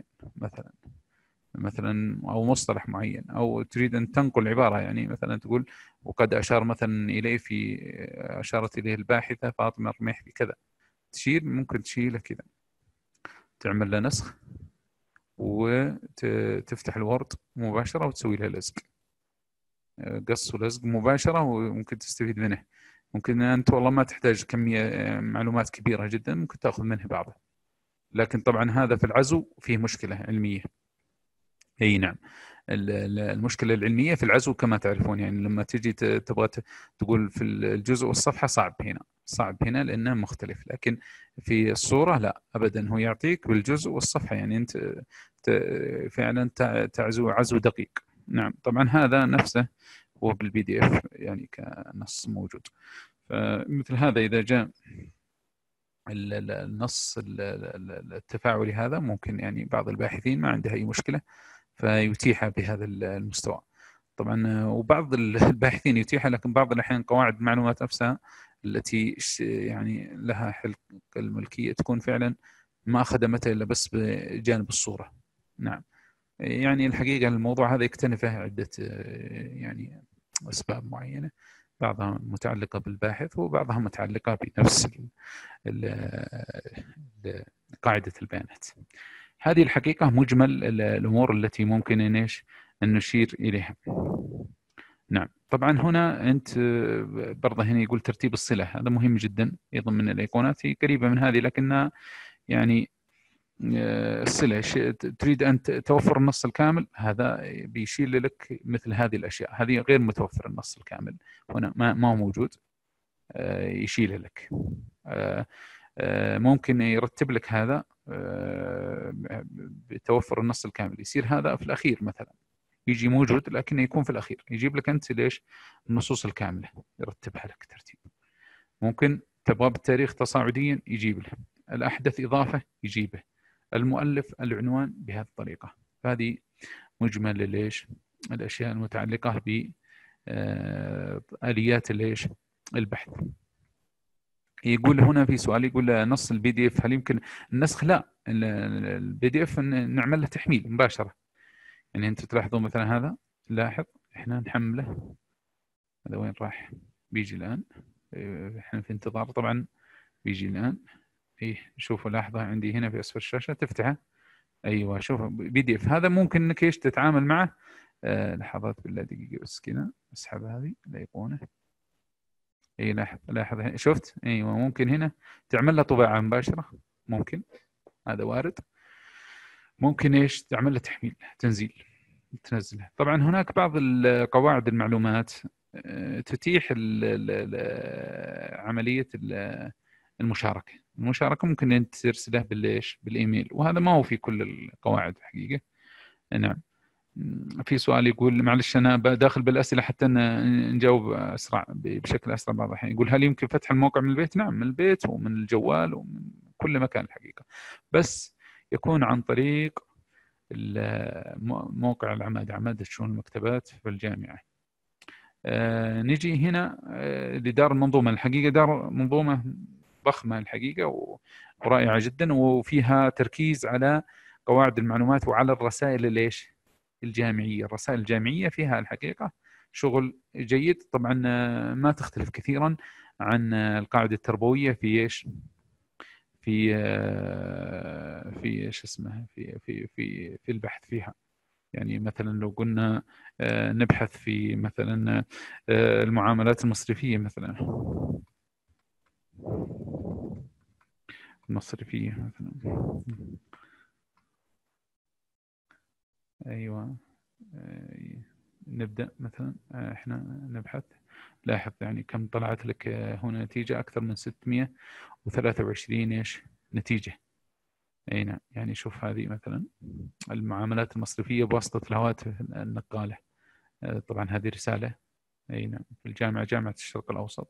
مثلا او مصطلح معين، او تريد ان تنقل عباره، يعني مثلا تقول وقد اشار مثلا اليه اشارت اليه الباحثه فاطمه الرميح بكذا، ممكن تشيله كذا، تعمل له نسخ وتفتح الوورد مباشره وتسوي له لزق، قص ولزق مباشره، وممكن تستفيد منه. ممكن انت والله ما تحتاج كميه معلومات كبيره جدا، ممكن تاخذ منه بعضها، لكن طبعا هذا في العزو فيه مشكله علميه. اي نعم، المشكله العلميه في العزو كما تعرفون، يعني لما تجي تبغى تقول في الجزء والصفحه صعب هنا لانه مختلف، لكن في الصوره لا ابدا، هو يعطيك بالجزء والصفحه، يعني انت فعلا تعزو عزو دقيق. نعم طبعا هذا نفسه هو بالبي دي اف يعني كنص موجود. فمثل هذا اذا جاء النص التفاعلي هذا، ممكن يعني بعض الباحثين ما عنده اي مشكله فيتيحها بهذا المستوى. طبعا وبعض الباحثين يتيحها، لكن بعض الأحيان قواعد المعلومات نفسها التي يعني لها حق الملكية تكون فعلا ما خدمتها إلا بس بجانب الصورة. نعم، يعني الحقيقة الموضوع هذا يكتنفه عدة يعني أسباب معينة، بعضها متعلقة بالباحث وبعضها متعلقة بنفس قاعدة البيانات. هذه الحقيقة مجمل الأمور التي ممكن أن نشير إليها. نعم طبعا هنا أنت برضه هنا يقول ترتيب الصلة، هذا مهم جدا، أيضا من الأيقونات هي قريبة من هذه، لكنها يعني الصلة تريد أن توفر النص الكامل، هذا بيشيل لك مثل هذه الأشياء، هذه غير متوفر النص الكامل هنا، ما هو موجود، يشيله لك. ممكن يرتب لك هذا بتوفر النص الكامل، يصير هذا في الأخير مثلا، يجي موجود لكنه يكون في الأخير، يجيب لك أنت النصوص الكاملة يرتبها لك ترتيب. ممكن تبغى بالتاريخ تصاعديا، يجيب له الأحدث إضافة، يجيبه المؤلف العنوان بهذه الطريقة. هذه مجمل الأشياء المتعلقة بآليات البحث. يقول هنا في سؤال، يقول نص البي دي اف هل يمكن النسخ؟ لا، البي دي اف نعمل له تحميل مباشرة، يعني انتم تلاحظون مثلا هذا، لاحظ احنا نحمله، هذا وين راح؟ بيجي الآن، احنا في انتظار طبعا، بيجي الآن. ايه شوفوا لاحظة عندي هنا في أسفل الشاشة، تفتحه، ايوه شوف بي دي اف، هذا ممكن انك تتعامل معه لحظات بالله دقيقة بس كذا، اسحب هذه الأيقونة. اي لاحظ شفت؟ ايوه ممكن هنا تعمل له طباعة مباشرة، ممكن هذا وارد. ممكن ايش تعمل له تحميل تنزيل تنزله. طبعا هناك بعض قواعد المعلومات تتيح عملية المشاركة ممكن أن ترسله بالإيميل، وهذا ما هو في كل القواعد الحقيقة. نعم. في سؤال يقول، معلش أنا داخل بالأسئلة حتى نجاوب أسرع بشكل أسرع بعض الأحيان. يقول هل يمكن فتح الموقع من البيت؟ نعم، من البيت ومن الجوال ومن كل مكان الحقيقة، بس يكون عن طريق موقع العمادة، عمادة شؤون المكتبات في الجامعة. نجي هنا لدار المنظومة. الحقيقة دار منظومة ضخمة الحقيقة ورائعة جدا، وفيها تركيز على قواعد المعلومات وعلى الرسائل الجامعية. الرسائل الجامعية فيها الحقيقة شغل جيد. طبعا ما تختلف كثيرا عن القاعدة التربوية في ايش؟ في ايش اسمه في البحث فيها. يعني مثلا لو قلنا نبحث في مثلا المعاملات المصرفية مثلا، مثلا أيوة. نبدأ مثلا احنا نبحث. لاحظ يعني كم طلعت لك هنا نتيجة، أكثر من 623 ايش نتيجة. اي نعم. يعني شوف هذه مثلا المعاملات المصرفية بواسطة الهواتف النقالة. طبعا هذه رسالة. اي نعم، في جامعة الشرق الأوسط.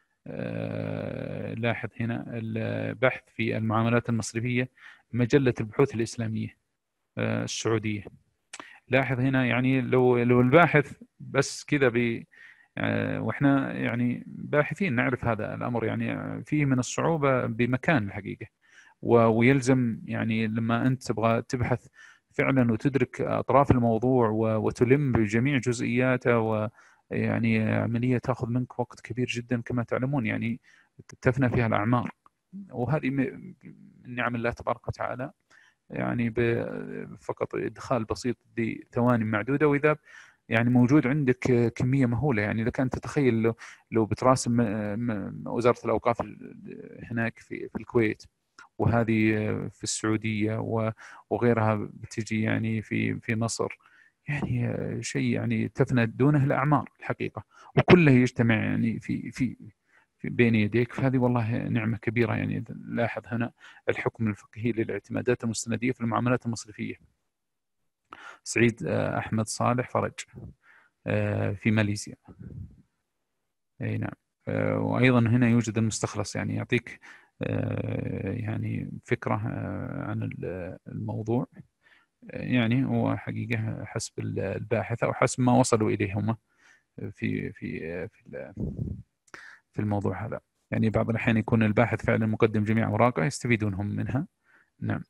لاحظ هنا البحث في المعاملات المصرفية، مجلة البحوث الإسلامية السعودية. لاحظ هنا يعني لو الباحث بس كذا واحنا يعني باحثين نعرف هذا الأمر، يعني فيه من الصعوبة بمكان الحقيقة. ويلزم يعني لما أنت تبغى تبحث فعلا وتدرك أطراف الموضوع وتلم بجميع جزئياته، يعني عملية تأخذ منك وقت كبير جدا كما تعلمون، يعني تفنى فيها الأعمار. وهذه من نعم الله تبارك وتعالى، يعني فقط إدخال بسيط بثواني معدودة، وإذا يعني موجود عندك كمية مهولة. يعني لك أن تتخيل لو بتراسم وزارة الأوقاف هناك في الكويت، وهذه في السعودية وغيرها بتجي يعني في مصر، يعني شيء يعني تفنى دونه الأعمار الحقيقة، وكله يجتمع يعني في بين يديك. فهذه والله نعمة كبيرة. يعني لاحظ هنا الحكم الفقهي للاعتمادات المستندية في المعاملات المصرفية، سعيد أحمد صالح فرج في ماليزيا. أي نعم. وأيضا هنا يوجد المستخلص، يعني يعطيك يعني فكرة عن الموضوع. يعني هو حقيقة حسب الباحث أو حسب ما وصلوا إليه هم في في في في الموضوع هذا. يعني بعض الأحيان يكون الباحث فعلا مقدم جميع أوراقه يستفيدون هم منها. نعم.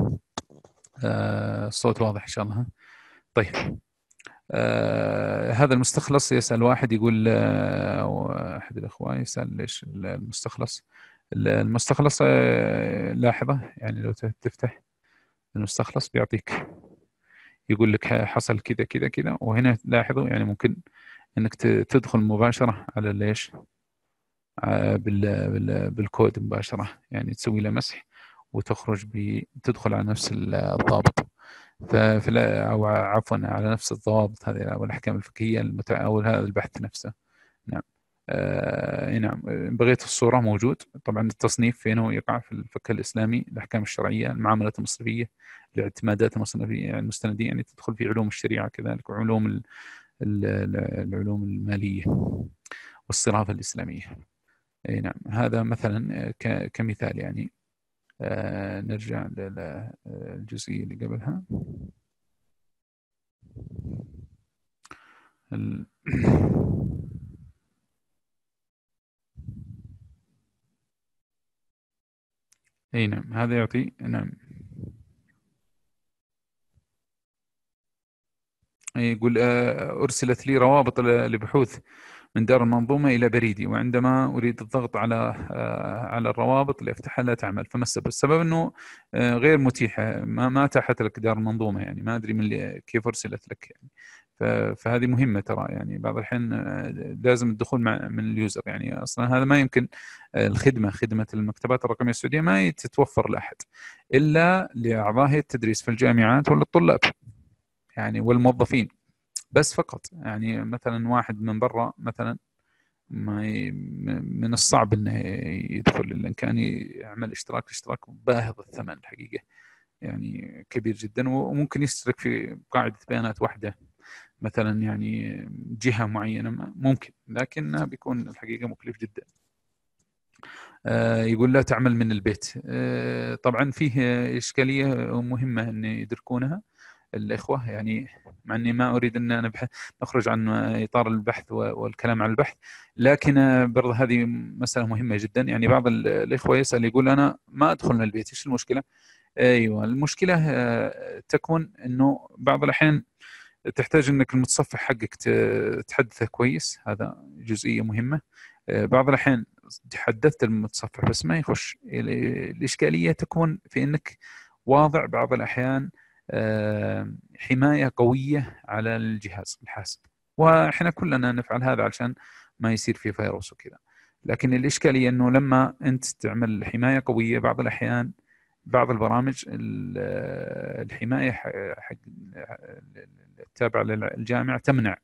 الصوت واضح إن شاء الله. طيب. هذا المستخلص يسأل واحد يقول، أحد الأخوة يسأل ليش المستخلص لاحظة يعني لو تفتح المستخلص بيعطيك، يقول لك حصل كذا كذا كذا. وهنا لاحظوا يعني ممكن انك تدخل مباشرة على ليش بالكود مباشرة، يعني تسوي له مسح وتخرج تدخل على نفس الضابط. أو عفوا على نفس الضوابط هذه أو الأحكام الفقهية أو هذا البحث نفسه. نعم. نعم. بغيت الصورة موجود. طبعا التصنيف فينه يقع في الفقه الإسلامي، الأحكام الشرعية، المعاملات المصرفية، الاعتمادات المصرفية المستندية، يعني تدخل في علوم الشريعة كذلك، وعلوم العلوم المالية والصرافة الإسلامية. أي نعم. هذا مثلا كمثال يعني. نرجع للجزئية اللي قبلها. اي نعم. هذا يعطي. نعم. يقول أرسلت لي روابط لبحوث من دار المنظومة إلى بريدي، وعندما أريد الضغط على الروابط لأفتحها لا تعمل. فما السبب؟ السبب أنه غير متيحة، ما أتاحت لك دار المنظومة. يعني ما أدري من كيف أرسلت لك يعني. فهذه مهمة ترى، يعني بعض الحين لازم الدخول من اليوزر، يعني أصلا هذا ما يمكن. خدمة المكتبات الرقمية السعودية ما تتوفر لأحد إلا لأعضاء هيئة التدريس في الجامعات وللطلاب يعني والموظفين بس فقط. يعني مثلا واحد من برا مثلا من الصعب انه يدخل، لان كان يعمل اشتراك باهظ الثمن الحقيقه، يعني كبير جدا، وممكن يشترك في قاعده بيانات واحده مثلا، يعني جهه معينه ممكن، لكنه بيكون الحقيقه مكلف جدا. يقول لا تعمل من البيت. طبعا فيه اشكاليه مهمه ان يدركونها الإخوة، يعني مع أني ما أريد أن أنا نخرج عن إطار البحث والكلام عن البحث، لكن برضه هذه مسألة مهمة جدا. يعني بعض الإخوة يسأل يقول أنا ما أدخل من البيت، إيش المشكلة؟ أيوة، المشكلة تكون أنه بعض الأحيان تحتاج أنك المتصفح حقك تحدثه كويس، هذا جزئية مهمة. بعض الأحيان حدثت المتصفح بس ما يخش. الإشكالية تكون في أنك واضع بعض الأحيان حماية قوية على الجهاز الحاسب، وإحنا كلنا نفعل هذا عشان ما يصير في فيروس وكذا. لكن الإشكالية أنه لما أنت تعمل حماية قوية بعض الأحيان بعض البرامج الحماية حق التابعة للجامعة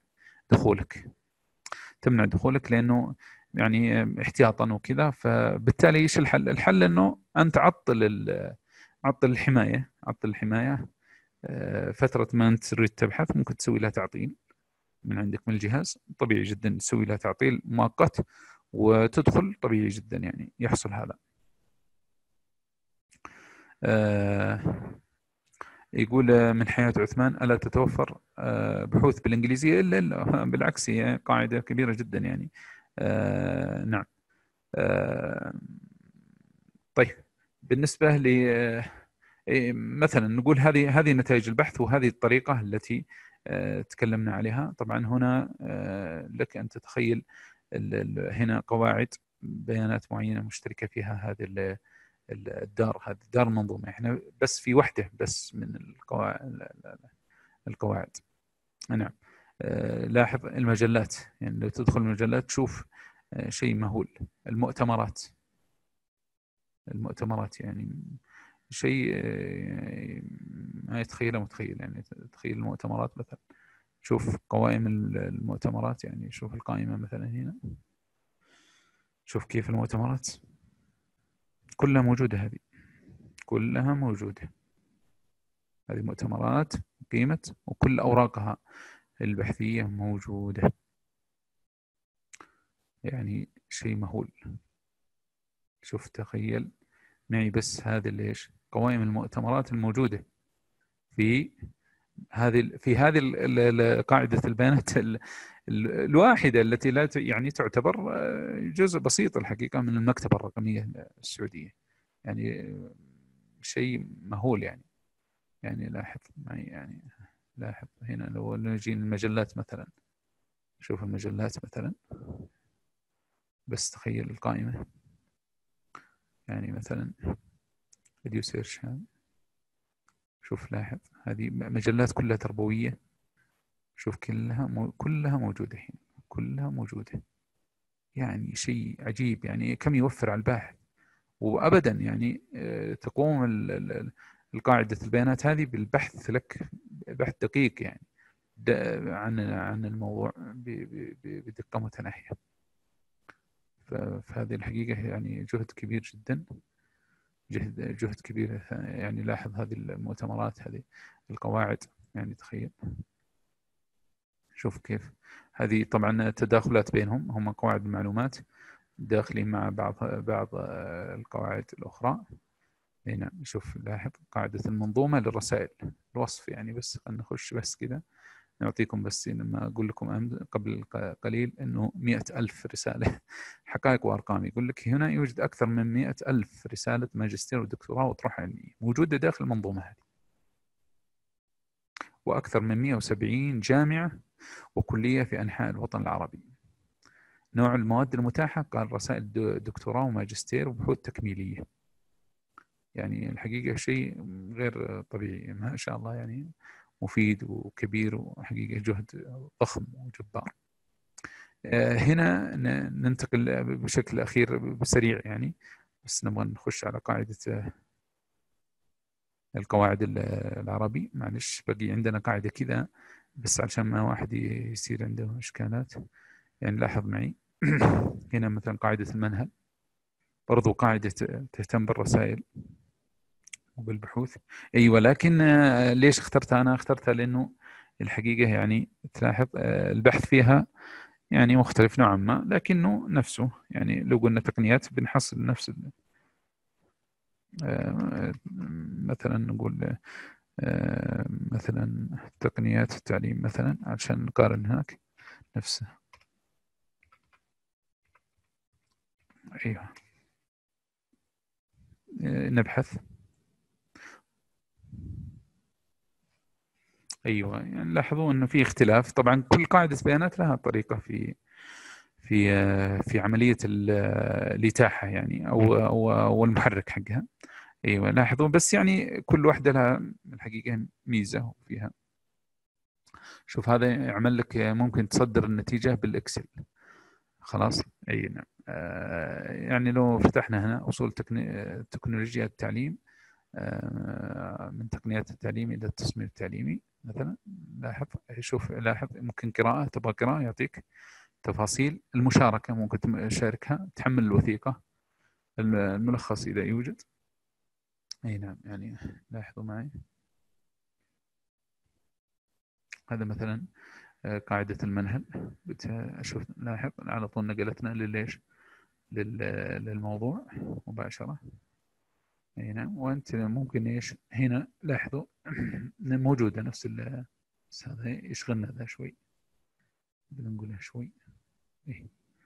تمنع دخولك لأنه يعني احتياطا وكذا. فبالتالي ايش الحل؟ الحل انه انت عطل الحماية. فترة ما انت تريد تبحث ممكن تسوي لها تعطيل من عندك من الجهاز، طبيعي جدا تسوي لها تعطيل مؤقت وتدخل، طبيعي جدا يعني يحصل هذا. يقول من حياة عثمان ألا تتوفر بحوث بالإنجليزية؟ إلا بالعكس، هي قاعدة كبيرة جدا يعني. نعم. طيب، بالنسبة ل مثلا نقول هذه نتائج البحث وهذه الطريقة التي تكلمنا عليها. طبعا هنا لك أن تتخيل هنا قواعد بيانات معينة مشتركة فيها هذه هذه دار المنظومة. احنا بس في واحدة بس من القواعد. نعم. لاحظ المجلات، يعني لو تدخل المجلات تشوف شيء مهول. المؤتمرات يعني شيء ما يتخيله متخيل. يعني تخيل المؤتمرات مثلا، شوف قوائم المؤتمرات، يعني شوف القائمة مثلا هنا، شوف كيف المؤتمرات كلها موجودة. هذه كلها موجودة، هذه مؤتمرات قيمت وكل أوراقها البحثية موجودة. يعني شيء مهول. شوف تخيل معي بس هذه ليش قوائم المؤتمرات الموجودة في هذه قاعدة البيانات الواحدة التي لا يعني تعتبر جزء بسيط الحقيقة من المكتبة الرقمية السعودية. يعني شيء مهول يعني لاحظ معي، يعني لاحظ هنا لو نجي المجلات مثلا، شوف المجلات مثلا، بس تخيل القائمة. يعني مثلا فيديو سيرش، شوف لاحظ هذه مجلات كلها تربوية، شوف كلها موجودة هنا، كلها موجودة. يعني شيء عجيب، يعني كم يوفر على الباحث. وأبدا يعني تقوم القاعدة البيانات هذه بالبحث لك بحث دقيق، يعني عن الموضوع بدقة متناهية. فهذه الحقيقة يعني جهد كبير جدا، جهد كبير. يعني لاحظ هذه المؤتمرات، هذه القواعد، يعني تخيل شوف كيف هذه طبعا تداخلات بينهم، هم قواعد المعلومات داخلين مع بعض القواعد الأخرى. هنا شوف لاحظ قاعدة المنظومة للرسائل الوصف. يعني بس خلينا نخش بس كذا نعطيكم، بس لما أقول لكم قبل قليل أنه 100,000 رسالة حقائق وأرقام. يقول لك هنا يوجد أكثر من 100,000 رسالة ماجستير ودكتوراه وأطروحة علمية موجودة داخل المنظومة هذه، وأكثر من 170 جامعة وكلية في أنحاء الوطن العربي. نوع المواد المتاحة قال رسائل دكتوراه وماجستير وبحوث تكميلية. يعني الحقيقة شيء غير طبيعي ما شاء الله يعني. مفيد وكبير وحقيقة جهد ضخم وجبار. هنا ننتقل بشكل أخير بسريع يعني، بس نبغى نخش على قاعدة القواعد العربي. معلش بقي عندنا قاعدة كذا بس عشان ما واحد يصير عنده إشكالات. يعني لاحظ معي هنا مثلا قاعدة المنهل، برضو قاعدة تهتم بالرسائل وبالبحوث. أيوة، لكن ليش اخترتها؟ أنا اخترتها لأنه الحقيقة يعني تلاحظ البحث فيها يعني مختلف نوعا ما، لكنه نفسه. يعني لو قلنا تقنيات بنحصل نفس مثلا نقول مثلا تقنيات التعليم مثلا عشان نقارن هناك نفسه. أيوة، نبحث. أيوة، يعني لاحظوا أنه في اختلاف. طبعا كل قاعدة بيانات لها طريقة في عملية الإتاحة يعني أو المحرك حقها. أيوة، لاحظوا بس يعني كل واحدة لها الحقيقة ميزة فيها. شوف هذا يعمل لك ممكن تصدر النتيجة بالإكسل. خلاص. أي نعم. يعني لو فتحنا هنا أصول تكنولوجيا التعليم، من تقنيات التعليم إلى التصميم التعليمي مثلا. لاحظ، شوف لاحظ ممكن قراءة، تبغى قراءة يعطيك تفاصيل المشاركة، ممكن تشاركها، تحمل الوثيقة، الملخص إذا يوجد. أي نعم. يعني لاحظوا معي هذا مثلا قاعدة المنهل. أشوف لاحظ على طول نقلتنا لليش للموضوع مباشرة. أي نعم. وأنت ممكن إيش هنا لاحظوا موجودة نفس هذا يشغلنا ذا شوي، بنقولها شوي. إيه.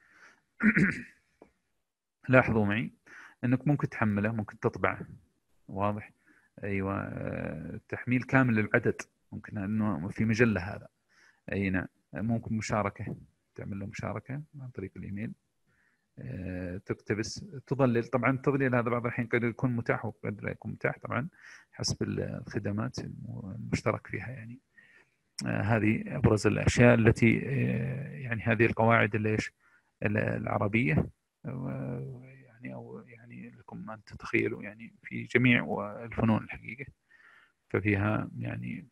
لاحظوا معي أنك ممكن تحمله، ممكن تطبعه. واضح. أيوة. تحميل كامل العدد ممكن أنه في مجلة هذا. أي نعم. ممكن مشاركة، تعمل له مشاركة عن طريق الإيميل. تقتبس، تظلل. طبعا التظليل هذا بعض الحين قد يكون متاح وقد لا يكون متاح، طبعا حسب الخدمات المشترك فيها يعني. هذه أبرز الأشياء التي يعني هذه القواعد ليش العربية يعني، أو يعني لكم أن تتخيلوا يعني في جميع الفنون الحقيقة. ففيها يعني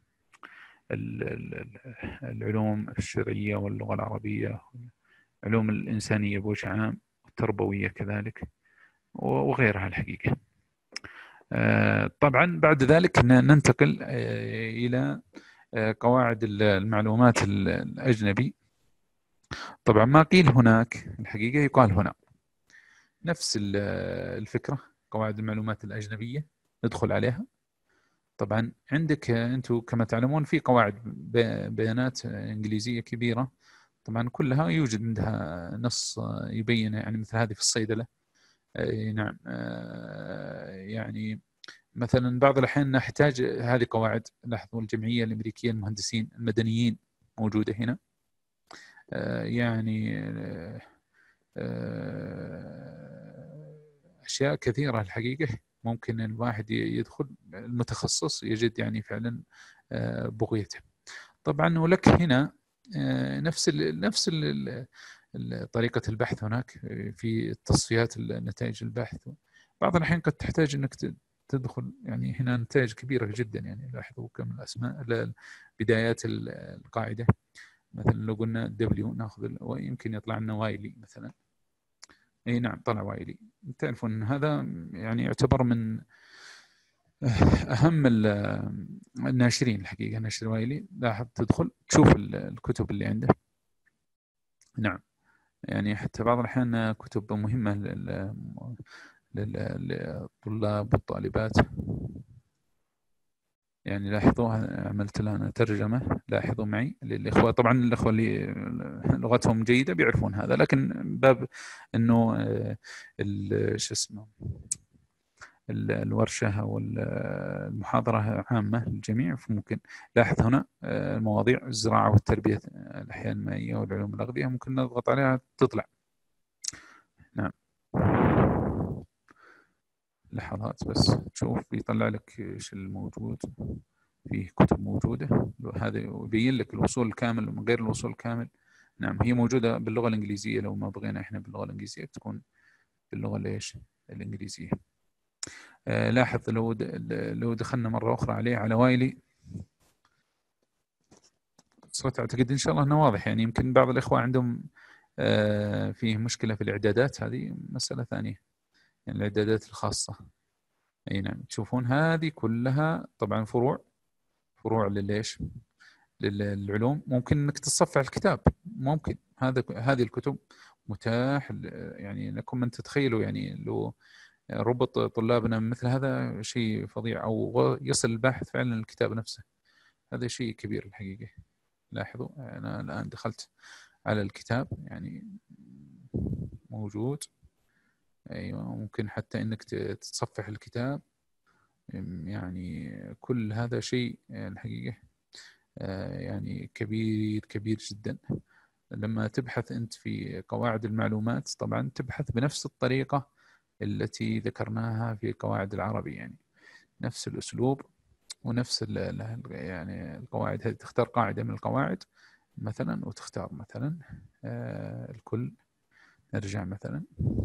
العلوم الشرعية واللغة العربية، علوم الإنسانية بوجه عام، التربوية كذلك، وغيرها الحقيقة. طبعا بعد ذلك ننتقل إلى قواعد المعلومات الأجنبي. طبعا ما قيل هناك الحقيقة يقال هنا، نفس الفكرة. قواعد المعلومات الأجنبية ندخل عليها. طبعا عندك أنتم كما تعلمون في قواعد بيانات إنجليزية كبيرة، طبعا كلها يوجد عندها نص يبين يعني مثل هذه في الصيدلة. نعم. يعني مثلا بعض الأحيان نحتاج هذه قواعد. لاحظوا الجمعية الأمريكية للمهندسين المدنيين موجودة هنا. يعني أشياء كثيرة الحقيقة ممكن الواحد يدخل المتخصص يجد يعني فعلا بغيته. طبعا ولك هنا نفس طريقة البحث هناك في تصفيات النتائج البحث. بعض الأحيان قد تحتاج أنك تدخل يعني هنا نتائج كبيرة جدا. يعني لاحظوا كم الأسماء بدايات القاعدة. مثلا لو قلنا دبليو ناخذ ويمكن يطلع لنا وايلي مثلا. اي نعم، طلع وايلي. تعرفون ان هذا يعني يعتبر من اهم الناشرين الحقيقه. ناشر وايلي لاحظ تدخل تشوف الكتب اللي عنده. نعم. يعني حتى بعض الاحيان كتب مهمه للطلاب والطالبات. يعني لاحظوا عملت لها ترجمة. لاحظوا معي للإخوة، طبعا الإخوة اللي لغتهم جيدة بيعرفون هذا، لكن باب أنه شو اسمه الورشة أو المحاضرة عامة للجميع، فممكن لاحظ هنا مواضيع الزراعة والتربية، الأحياء المائية والعلوم الأغذية، ممكن نضغط عليها تطلع. نعم. لحظات بس شوف يطلع لك ايش الموجود. فيه كتب موجودة، هذا يبين لك الوصول الكامل ومن غير الوصول الكامل. نعم، هي موجودة باللغة الإنجليزية، لو ما بغينا إحنا باللغة الإنجليزية تكون باللغة ليش الإنجليزية. لاحظ لو دخلنا مرة أخرى عليه على وايلي، صوت أعتقد إن شاء الله أنه واضح. يعني يمكن بعض الإخوة عندهم فيه مشكلة في الإعدادات، هذه مسألة ثانية، يعني الإعدادات الخاصة. أي نعم، تشوفون هذه كلها طبعا فروع لليش للعلوم. ممكن انك تتصفح الكتاب، ممكن هذه الكتب متاح يعني لكم ان تتخيلوا. يعني لو ربط طلابنا مثل هذا شيء فظيع، او يصل الباحث فعلا للكتاب نفسه، هذا شيء كبير الحقيقة. لاحظوا انا الان دخلت على الكتاب، يعني موجود. ايوه، ممكن حتى انك تتصفح الكتاب. يعني كل هذا شيء الحقيقة يعني كبير كبير جدا. لما تبحث أنت في قواعد المعلومات، طبعا تبحث بنفس الطريقة التي ذكرناها في قواعد العربي، يعني نفس الأسلوب ونفس يعني القواعد هذه. تختار قاعدة من القواعد مثلا وتختار مثلا الكل. نرجع مثلا،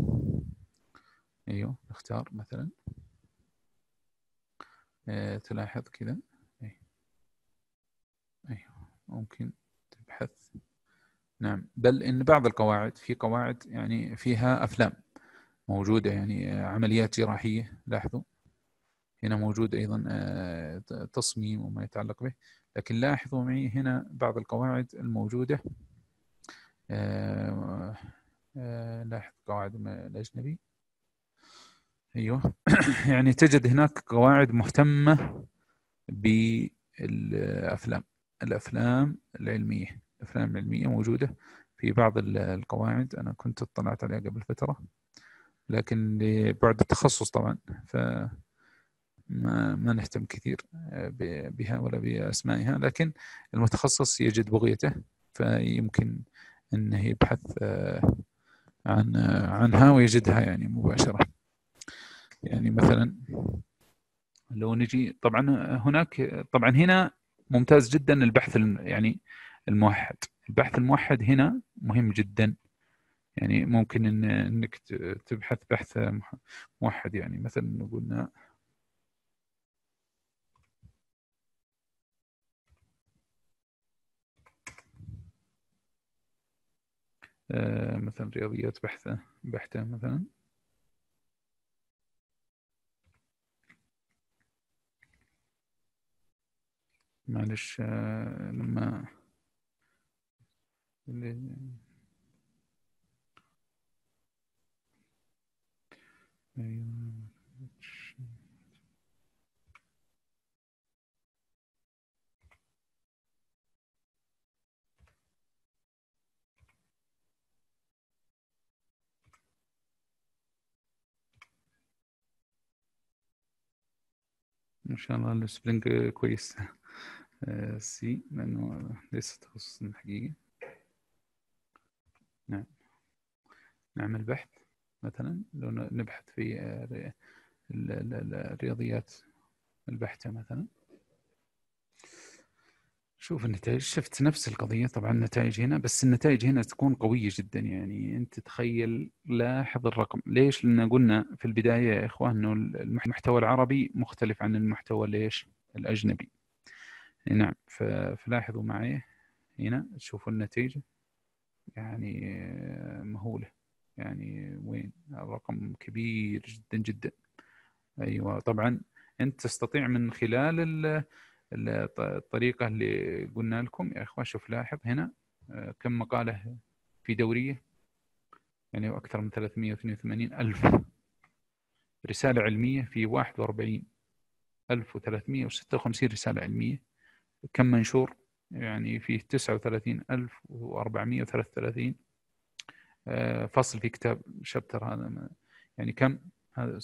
أيوه نختار مثلا تلاحظ كذا. أيوه ممكن تبحث. نعم، بل إن بعض القواعد، في قواعد يعني فيها أفلام موجودة، يعني عمليات جراحية. لاحظوا هنا موجود أيضا تصميم وما يتعلق به. لكن لاحظوا معي هنا بعض القواعد الموجودة. لاحظ قواعد الأجنبي. أيوه يعني تجد هناك قواعد مهتمة بالأفلام، الأفلام العلمية. الأفلام العلمية موجودة في بعض القواعد. أنا كنت اطلعت عليها قبل فترة، لكن لبعد التخصص طبعا ما نهتم كثير بها ولا بأسمائها. لكن المتخصص يجد بغيته، فيمكن أنه يبحث عنها ويجدها يعني مباشرة. يعني مثلا لو نجي طبعا هناك، طبعا هنا ممتاز جدا البحث يعني الموحد. البحث الموحد هنا مهم جدا. يعني ممكن انك تبحث بحث موحد. يعني مثلا قلنا مثلا رياضيات بحثة مثلا. معلش لما ما شاء الله السبرينج كويس. سي، لأنه ليس تخصصنا الحقيقي. نعم، نعمل بحث مثلا. لو نبحث في الرياضيات البحتة مثلا، شوف النتائج. شفت نفس القضية طبعا. النتائج هنا، بس النتائج هنا تكون قوية جدا. يعني أنت تخيل، لاحظ الرقم. ليش؟ لأن قلنا في البداية يا إخوان أنه المحتوى العربي مختلف عن المحتوى ليش الأجنبي. نعم، فلاحظوا معي هنا تشوفوا النتيجة، يعني مهولة. يعني وين الرقم كبير جدا جدا. أيوة طبعا أنت تستطيع من خلال الطريقة اللي قلنا لكم يا إخوان. شوف لاحظ هنا كم مقالة في دورية، يعني أكثر من 382 ألف رسالة علمية في 41,356 رسالة علمية. كم منشور؟ يعني فيه 39,433 فصل في كتاب شابتر. هذا يعني كم؟ هذا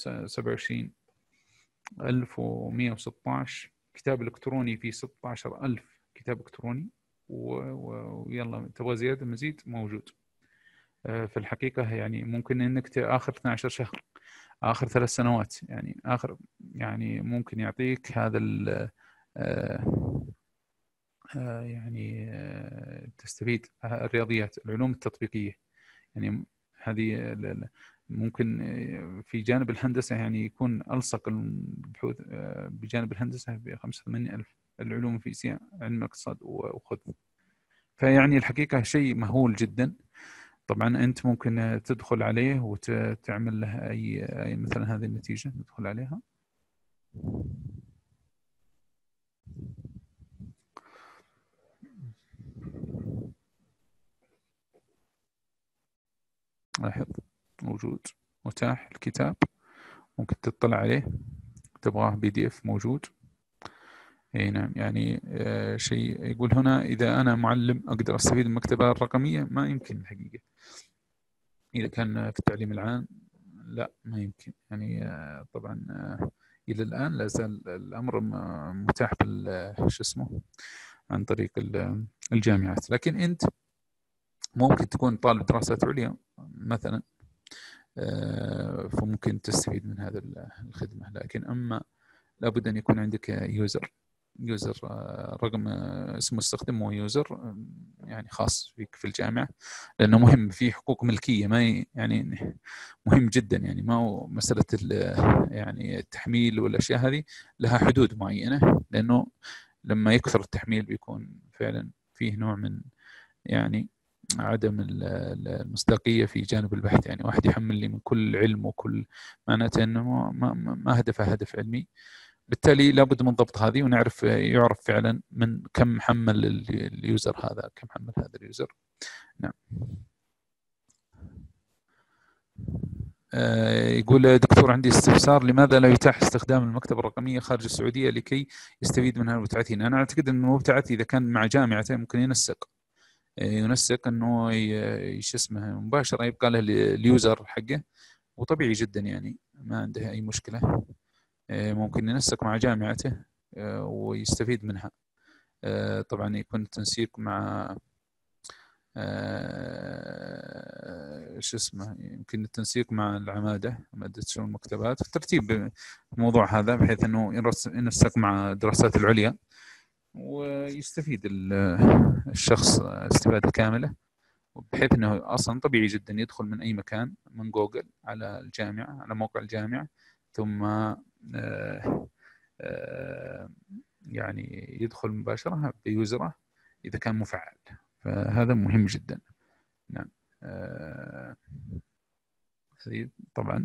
27,116 كتاب إلكتروني، في 16,000 كتاب إلكتروني. ويلا تبغى زيادة مزيد موجود. في الحقيقة يعني ممكن إنك آخر 12 شهر، آخر 3 سنوات، يعني آخر، يعني ممكن يعطيك هذا يعني تستفيد الرياضيات، العلوم التطبيقية. يعني هذه ممكن في جانب الهندسة يعني يكون ألصق البحوث بجانب الهندسة ب 85,000 العلوم الفيزياء، علم الاقتصاد وخذ. فيعني الحقيقة شيء مهول جدا. طبعا أنت ممكن تدخل عليه وتعمل له أي مثلا هذه النتيجة ندخل عليها. لاحظ موجود متاح الكتاب، ممكن تطلع عليه، تبغاه PDF موجود. اي نعم. يعني شيء يقول هنا إذا أنا معلم أقدر أستفيد من المكتبة الرقمية؟ ما يمكن الحقيقة. إذا كان في التعليم العام لا ما يمكن. يعني طبعا إلى الآن لا زال الأمر متاح شو اسمه عن طريق الجامعات. لكن أنت ممكن تكون طالب دراسات عليا مثلا، فممكن تستفيد من هذا الخدمة. لكن أما لابد أن يكون عندك يوزر رقم اسمه مستخدم ويوزر يعني خاص فيك في الجامعة، لأنه مهم، في حقوق ملكية، ما يعني مهم جدا. يعني ما هو مسألة يعني التحميل والأشياء هذه لها حدود معينة، لأنه لما يكثر التحميل بيكون فعلا فيه نوع من يعني عدم المصداقية في جانب البحث. يعني واحد يحمل لي من كل علم وكل، معناته أنه ما هدفه هدف علمي. بالتالي لابد من ضبط هذه، ونعرف يعرف فعلا من كم حمل اليوزر هذا، كم حمل هذا اليوزر. نعم. يقول دكتور عندي استفسار، لماذا لا يتاح استخدام المكتبة الرقمية خارج السعودية لكي يستفيد منها المبتعثين؟ أنا أعتقد أن المبتعث إذا كان مع جامعته ممكن ينسق أنه شو اسمه مباشرة يبقى له اليوزر حقه، وطبيعي جدا يعني ما عنده أي مشكلة. ممكن ينسق مع جامعته ويستفيد منها. طبعا يكون التنسيق مع شو اسمه، يمكن التنسيق مع العمادة، عمادة شؤون المكتبات، ترتيب الموضوع هذا بحيث أنه ينسق مع الدراسات العليا ويستفيد الشخص استفادة كاملة، بحيث أنه أصلا طبيعي جدا يدخل من أي مكان من جوجل على الجامعة، على موقع الجامعة، ثم يعني يدخل مباشرة بيوزره إذا كان مفعل. فهذا مهم جدا. نعم. طبعا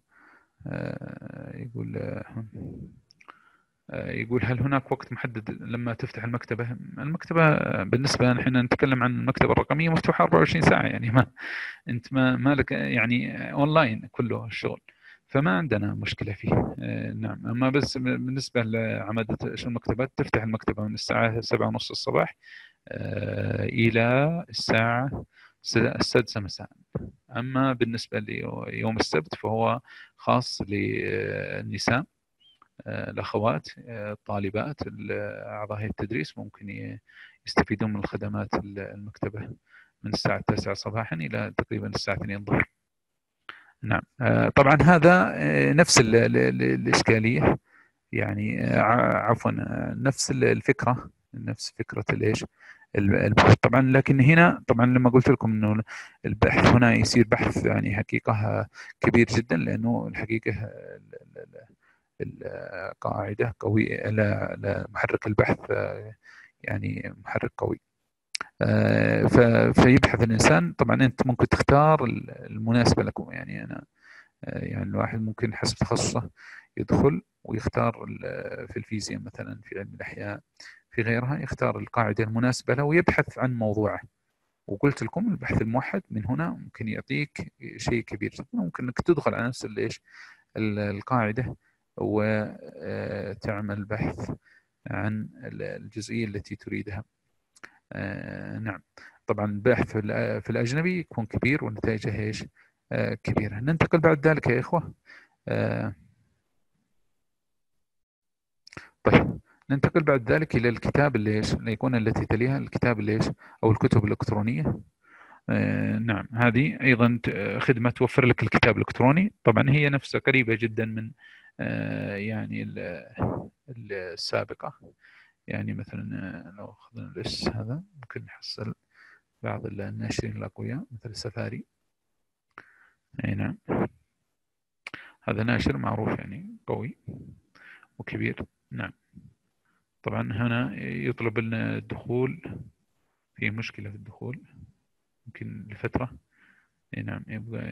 يقول هل هناك وقت محدد لما تفتح المكتبة؟ المكتبة بالنسبة لنا احنا نتكلم عن المكتبة الرقمية مفتوحة 24 ساعة، يعني انت ما لك يعني اونلاين كله الشغل، فما عندنا مشكلة فيه. نعم. أما بس بالنسبة لعمادة المكتبات، تفتح المكتبة من الساعة 7:30 الصباح إلى الساعة 6 مساء. أما بالنسبة ليوم السبت فهو خاص للنساء، الأخوات الطالبات أعضاء هيئة التدريس ممكن يستفيدون من خدمات المكتبة من الساعة 9 صباحا إلى تقريبا الساعة 2 الظهر. نعم. طبعا هذا نفس الإشكالية، يعني عفوا نفس الفكرة، نفس فكرة ليش البحث طبعا. لكن هنا طبعا لما قلت لكم انه البحث هنا يصير بحث يعني حقيقة كبير جدا، لانه الحقيقة القاعدة قوية، محرك البحث يعني محرك قوي. فيبحث الإنسان. طبعا أنت ممكن تختار المناسبة لكم. يعني أنا يعني الواحد ممكن حسب تخصصه يدخل ويختار في الفيزياء مثلا، في علم الأحياء، في غيرها، يختار القاعدة المناسبة له ويبحث عن موضوعه. وقلت لكم البحث الموحد من هنا ممكن يعطيك شيء كبير جدا. ممكن انك تدخل على نفس القاعدة وتعمل بحث عن الجزئية التي تريدها. نعم. طبعا البحث في الأجنبي يكون كبير ونتائجه ايش كبيرة. ننتقل بعد ذلك يا إخوة. طيب ننتقل بعد ذلك إلى الكتاب الأيقونة التي تليها الكتاب أو الكتب الإلكترونية. نعم. هذه أيضا خدمة توفر لك الكتاب الإلكتروني. طبعا هي نفسها قريبة جدا من يعني السابقة. يعني مثلا لو أخذنا الاس هذا ممكن نحصل بعض الناشرين الأقوياء مثل السفاري. أي نعم، هذا ناشر معروف يعني قوي وكبير. نعم، طبعا هنا يطلب لنا الدخول، في مشكلة في الدخول يمكن لفترة. نعم، يبقى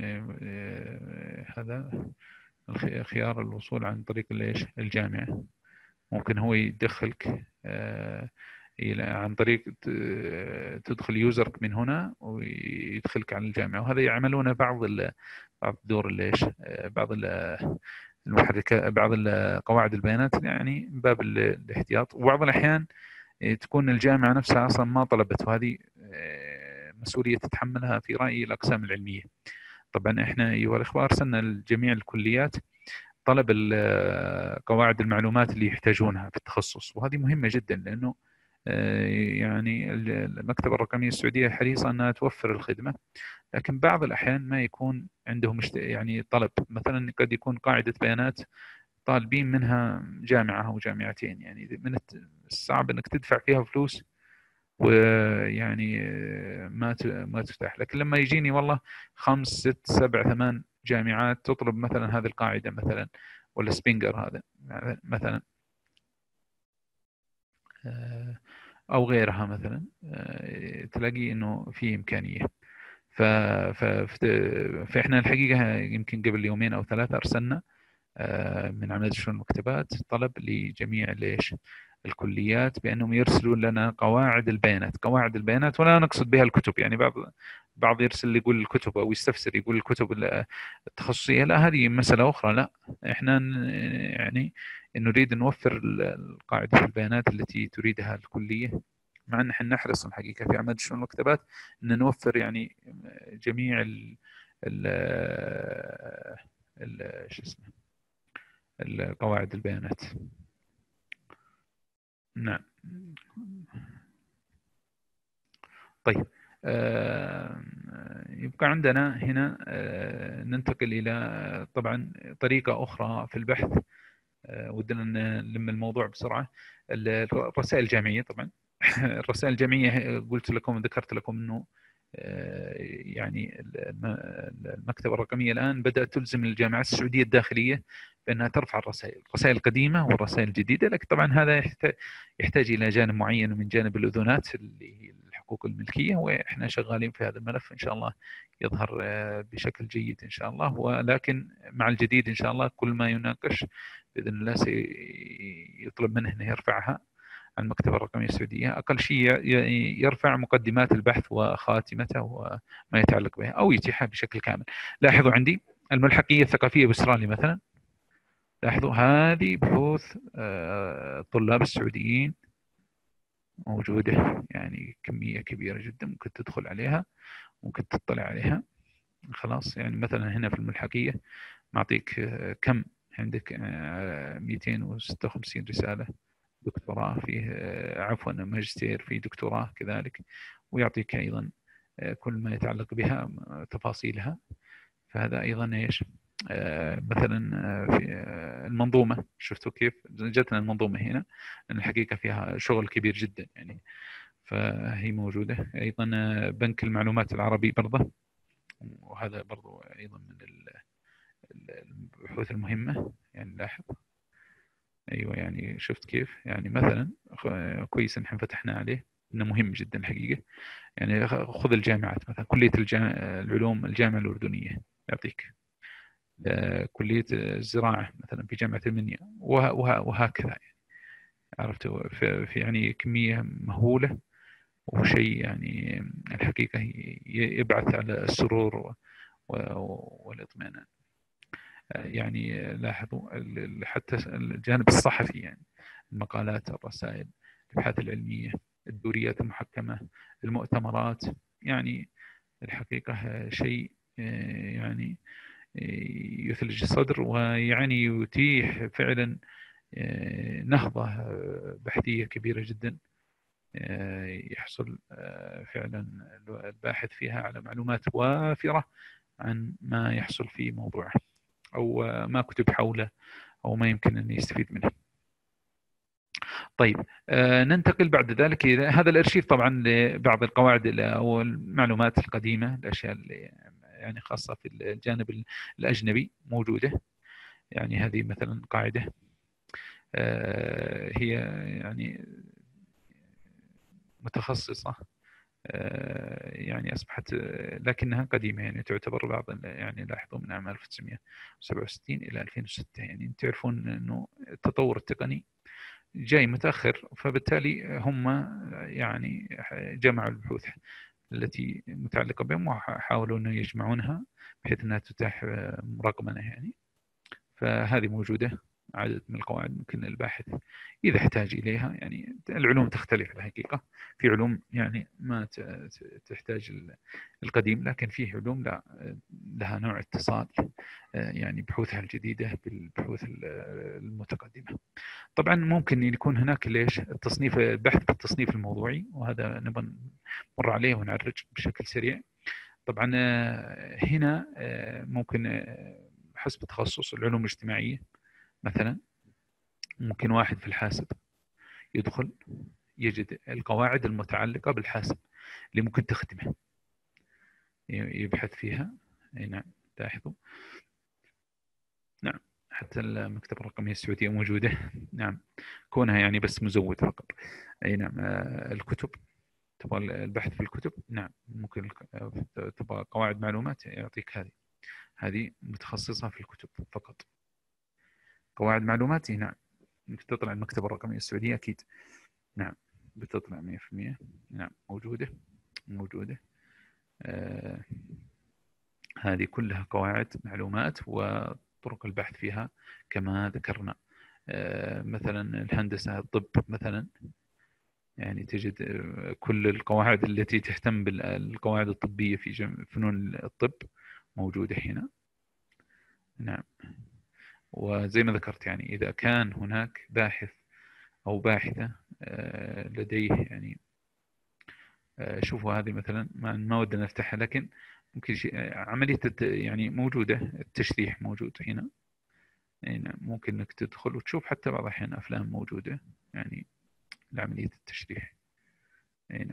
هذا خيار الوصول عن طريق الجامعة. ممكن هو يدخلك عن طريق تدخل يوزرك من هنا ويدخلك على الجامعة، وهذا يعملون بعض دور بعض المحركات، بعض قواعد البيانات يعني من باب الاحتياط. وبعض الأحيان تكون الجامعة نفسها أصلا ما طلبت، وهذه مسؤولية تتحملها في رأيي الأقسام العلمية. طبعا احنا أيها الأخوة أرسلنا لجميع الكليات طلب قواعد المعلومات اللي يحتاجونها في التخصص، وهذه مهمة جدا، لأنه يعني المكتبة الرقمية السعودية حريصة أنها توفر الخدمة، لكن بعض الأحيان ما يكون عندهم يعني طلب. مثلا قد يكون قاعدة بيانات طالبين منها جامعة أو جامعتين، يعني من الصعب أنك تدفع فيها فلوس ويعني ما تفتح. لكن لما يجيني والله 5 6 7 8 جامعات تطلب مثلا هذه القاعدة مثلا، ولا سبينجر هذا مثلا أو غيرها مثلا، تلاقي إنه في إمكانية. فإحنا الحقيقة يمكن قبل يومين أو ثلاثة أرسلنا من عملية شؤون المكتبات طلب لجميع الكليات بأنهم يرسلون لنا قواعد البيانات، ولا نقصد بها الكتب. يعني بعض يرسل يقول الكتب أو يستفسر يقول الكتب التخصصية، لا، هذه مسألة أخرى. لا، إحنا يعني نريد نوفر قاعدة البيانات التي تريدها الكلية، مع أن احنا نحرص الحقيقة في عمل شؤون المكتبات أن نوفر يعني جميع شو اسمه القواعد البيانات. نعم. طيب، يبقى عندنا هنا ننتقل إلى طبعا طريقة أخرى في البحث. ودنا نلم الموضوع بسرعة. الرسائل الجامعية. طبعا الرسائل الجامعية قلت لكم، ذكرت لكم أنه يعني المكتبة الرقمية الآن بدأت تلزم الجامعات السعودية الداخلية بأنها ترفع الرسائل القديمة والرسائل الجديدة. لكن طبعا هذا يحتاج إلى جانب معين من جانب الأذونات اللي هي الحقوق الملكية، وإحنا شغالين في هذا الملف إن شاء الله يظهر بشكل جيد إن شاء الله. ولكن مع الجديد إن شاء الله كل ما يناقش بإذن الله سيطلب منه أنه يرفعها عن المكتبة الرقمية السعودية. أقل شيء يرفع مقدمات البحث وخاتمته وما يتعلق بها، أو يتيحها بشكل كامل. لاحظوا عندي الملحقية الثقافية بأستراليا مثلا، لاحظوا هذه بحوث الطلاب السعوديين موجودة، يعني كمية كبيرة جدا، ممكن تدخل عليها، ممكن تطلع عليها. خلاص، يعني مثلا هنا في الملحقية معطيك كم عندك 256 رسالة دكتوراه فيه، عفوا ماجستير، في دكتوراه كذلك، ويعطيك أيضا كل ما يتعلق بها تفاصيلها. فهذا أيضا إيش مثلا في المنظومة، شفتوا كيف جتنا المنظومة هنا، لأن الحقيقة فيها شغل كبير جدا يعني، فهي موجودة. أيضا بنك المعلومات العربي برضه، وهذا برضه أيضا من البحوث المهمة. يعني لاحظ، ايوه، يعني شفت كيف، يعني مثلا كويس ان احنا فتحنا عليه، انه مهم جدا الحقيقه. يعني خذ الجامعات مثلا، كليه العلوم الجامعه الاردنيه يعطيك، كليه الزراعه مثلا في جامعه المنيا، وهكذا يعني. عرفتوا في يعني كميه مهوله، وشيء يعني الحقيقه يبعث على السرور والاطمئنان. يعني لاحظوا حتى الجانب الصحفي، يعني المقالات، الرسائل، الابحاث العلميه، الدوريات المحكمه، المؤتمرات، يعني الحقيقه شيء يعني يثلج الصدر، ويعني يتيح فعلا نهضه بحثيه كبيره جدا، يحصل فعلا الباحث فيها على معلومات وافره عن ما يحصل في موضوعه، أو ما كتب حوله، أو ما يمكن أن يستفيد منه. طيب ننتقل بعد ذلك إلى هذا الأرشيف طبعا لبعض القواعد أو المعلومات القديمة، الأشياء اللي يعني خاصة في الجانب الأجنبي موجودة. يعني هذه مثلا قاعدة هي يعني متخصصة، يعني أصبحت لكنها قديمة، يعني تعتبر بعض يعني لاحظوا من عام 1967 إلى 2006. يعني تعرفون أنه التطور التقني جاي متأخر، فبالتالي هم يعني جمعوا البحوث التي متعلقة بهم وحاولوا أن يجمعونها بحيث أنها تتاح مراقبة يعني. فهذه موجودة عدد من القواعد ممكن الباحث إذا احتاج إليها. يعني العلوم تختلف الحقيقة، في علوم يعني ما تحتاج القديم، لكن في علوم لا لها نوع اتصال يعني بحوثها الجديدة بالبحوث المتقدمة. طبعا ممكن يكون هناك ليش التصنيف، البحث بالتصنيف الموضوعي، وهذا نبغى نمر عليه ونعرج بشكل سريع. طبعا هنا ممكن حسب تخصص العلوم الاجتماعية مثلا، ممكن واحد في الحاسب يدخل يجد القواعد المتعلقة بالحاسب اللي ممكن تخدمه، يبحث فيها. نعم لاحظوا، نعم حتى المكتبة الرقمية السعودية موجودة. نعم كونها يعني بس مزود فقط. أي نعم الكتب، تبغى البحث في الكتب، نعم ممكن تبغى قواعد معلومات يعطيك هذه متخصصة في الكتب فقط. قواعد معلومات نعم ممكن تطلع المكتبة الرقمية السعودية أكيد، نعم بتطلع 100%. نعم موجودة هذه كلها قواعد معلومات وطرق البحث فيها كما ذكرنا. مثلا الهندسة، الطب مثلا، يعني تجد كل القواعد التي تهتم بالقواعد الطبية في فنون الطب موجودة هنا. نعم وزي ما ذكرت يعني إذا كان هناك باحث أو باحثة لديه يعني شوفوا هذه مثلا ما ودنا نفتحها، لكن ممكن عملية يعني موجودة، التشريح موجود هنا. يعني ممكن انك تدخل وتشوف حتى بعض الأحيان أفلام موجودة يعني لعملية التشريح. نعم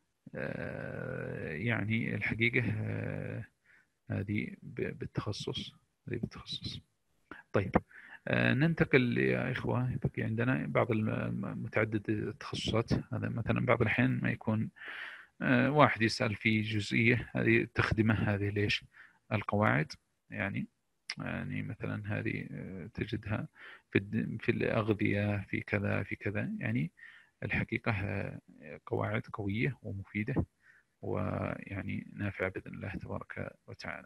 يعني الحقيقة هذه بالتخصص، طيب ننتقل يا إخوة، بقي عندنا بعض متعدد التخصصات. هذا مثلا بعض الأحيان ما يكون واحد يسأل في جزئية هذه تخدمه هذه ليش القواعد، يعني مثلا هذه تجدها في الأغذية، في كذا في كذا. يعني الحقيقة قواعد قوية ومفيدة ويعني نافعة بإذن الله تبارك وتعالى.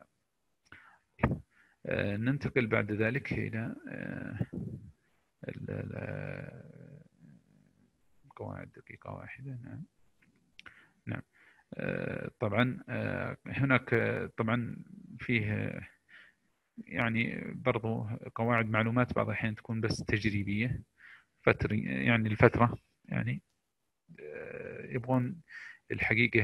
ننتقل بعد ذلك إلى القواعد. دقيقة واحدة. نعم طبعا هناك طبعا فيه يعني برضو قواعد معلومات بعض الأحيان تكون بس تجريبية يعني الفترة يعني يبغون الحقيقة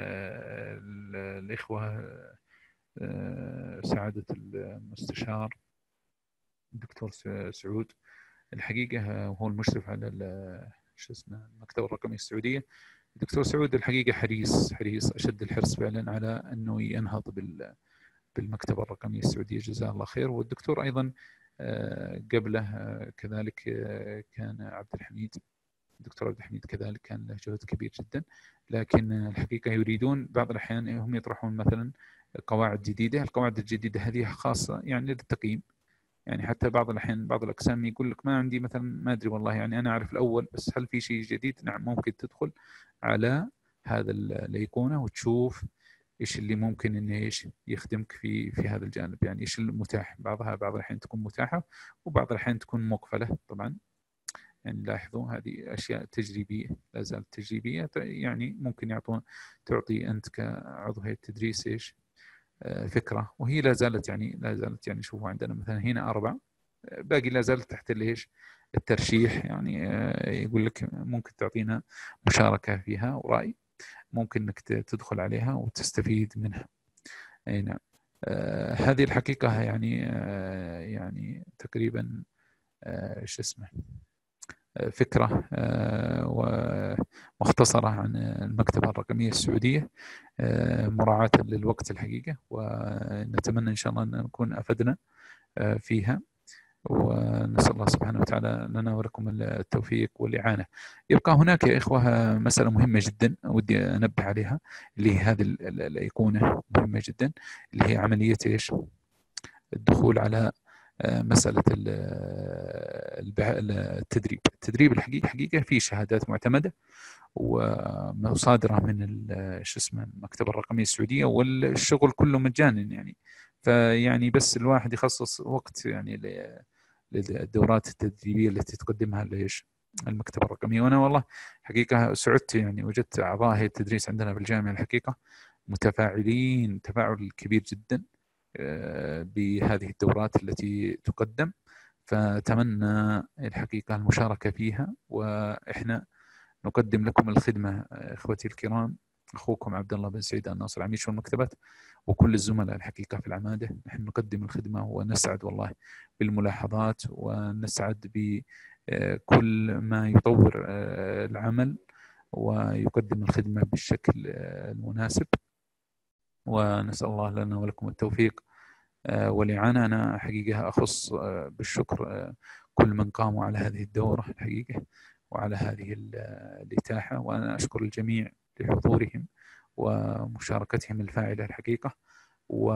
الإخوة سعادة المستشار الدكتور سعود الحقيقة هو المشرف على شو اسمه المكتبة الرقمية السعودية. الدكتور سعود الحقيقة حريص أشد الحرص فعلا على أنه ينهض بالمكتبة الرقمية السعودية، جزاه الله خير. والدكتور أيضا قبله كذلك كان عبد الحميد، الدكتور عبد الحميد كذلك كان له جهد كبير جدا. لكن الحقيقة يريدون بعض الأحيان هم يطرحون مثلا قواعد جديدة. القواعد الجديدة هذه خاصة يعني للتقييم، يعني حتى بعض الأحيان بعض الأقسام يقول لك ما عندي مثلا، ما أدري والله يعني أنا أعرف الأول بس هل في شيء جديد؟ نعم ممكن تدخل على هذا الأيقونة وتشوف إيش اللي ممكن إنه إيش يخدمك في هذا الجانب، يعني إيش المتاح. بعض الأحيان تكون متاحة وبعض الأحيان تكون مقفلة طبعا. يعني لاحظوا هذه أشياء تجريبية، لا زالت تجريبية. يعني ممكن تعطي أنت كعضو هيئة التدريس إيش فكرة، وهي لا زالت يعني شوفوا عندنا مثلا هنا 4 باقي لا زالت تحت ليش الترشيح. يعني يقول لك ممكن تعطينا مشاركة فيها ورأي، ممكن انك تدخل عليها وتستفيد منها. اي نعم هذه الحقيقة يعني يعني تقريبا شو اسمه فكرة مختصرة عن المكتبة الرقمية السعودية مراعاة للوقت الحقيقة، ونتمنى إن شاء الله أن نكون أفدنا فيها، ونسأل الله سبحانه وتعالى لنا ولكم التوفيق والإعانة. يبقى هناك يا إخوة مسألة مهمة جدا ودي أنبه عليها، اللي هي هذه الأيقونة مهمة جدا، اللي هي عملية إيش؟ الدخول على مسألة التدريب الحقيقة في شهادات معتمدة ومصادرة من شو اسمه المكتبة الرقمية السعودية، والشغل كله مجانا يعني. فيعني بس الواحد يخصص وقت يعني للدورات التدريبية التي تقدمها ليش المكتبة الرقمية. وأنا والله حقيقة سعدت يعني، وجدت أعضاء هيئة التدريس عندنا في الجامعة الحقيقة متفاعلين تفاعل كبير جدا بهذه الدورات التي تقدم، فأتمنى الحقيقة المشاركة فيها، وإحنا نقدم لكم الخدمة إخوتي الكرام. أخوكم عبد الله بن سعيد الناصر، عميد شؤون المكتبات، وكل الزملاء الحقيقة في العمادة، نحن نقدم الخدمة ونسعد والله بالملاحظات، ونسعد بكل ما يطور العمل ويقدم الخدمة بالشكل المناسب، ونسأل الله لنا ولكم التوفيق والإعانة. أنا حقيقة أخص بالشكر كل من قاموا على هذه الدورة الحقيقة وعلى هذه الإتاحة، وأنا أشكر الجميع لحضورهم ومشاركتهم الفاعلة الحقيقة، و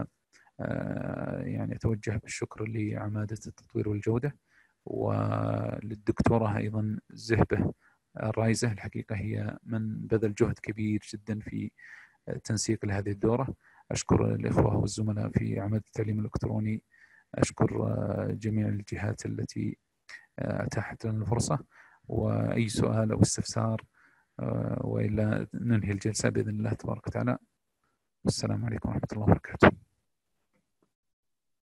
يعني أتوجه بالشكر لعمادة التطوير والجودة، وللدكتورة أيضا زهبة الرايزة، الحقيقة هي من بذل جهد كبير جدا في تنسيق لهذه الدورة. أشكر الإخوة والزملاء في عمادة التعليم الإلكتروني، أشكر جميع الجهات التي أتاحت لنا الفرصة، وأي سؤال أو استفسار وإلا ننهي الجلسة بإذن الله تبارك وتعالى. والسلام عليكم ورحمة الله وبركاته.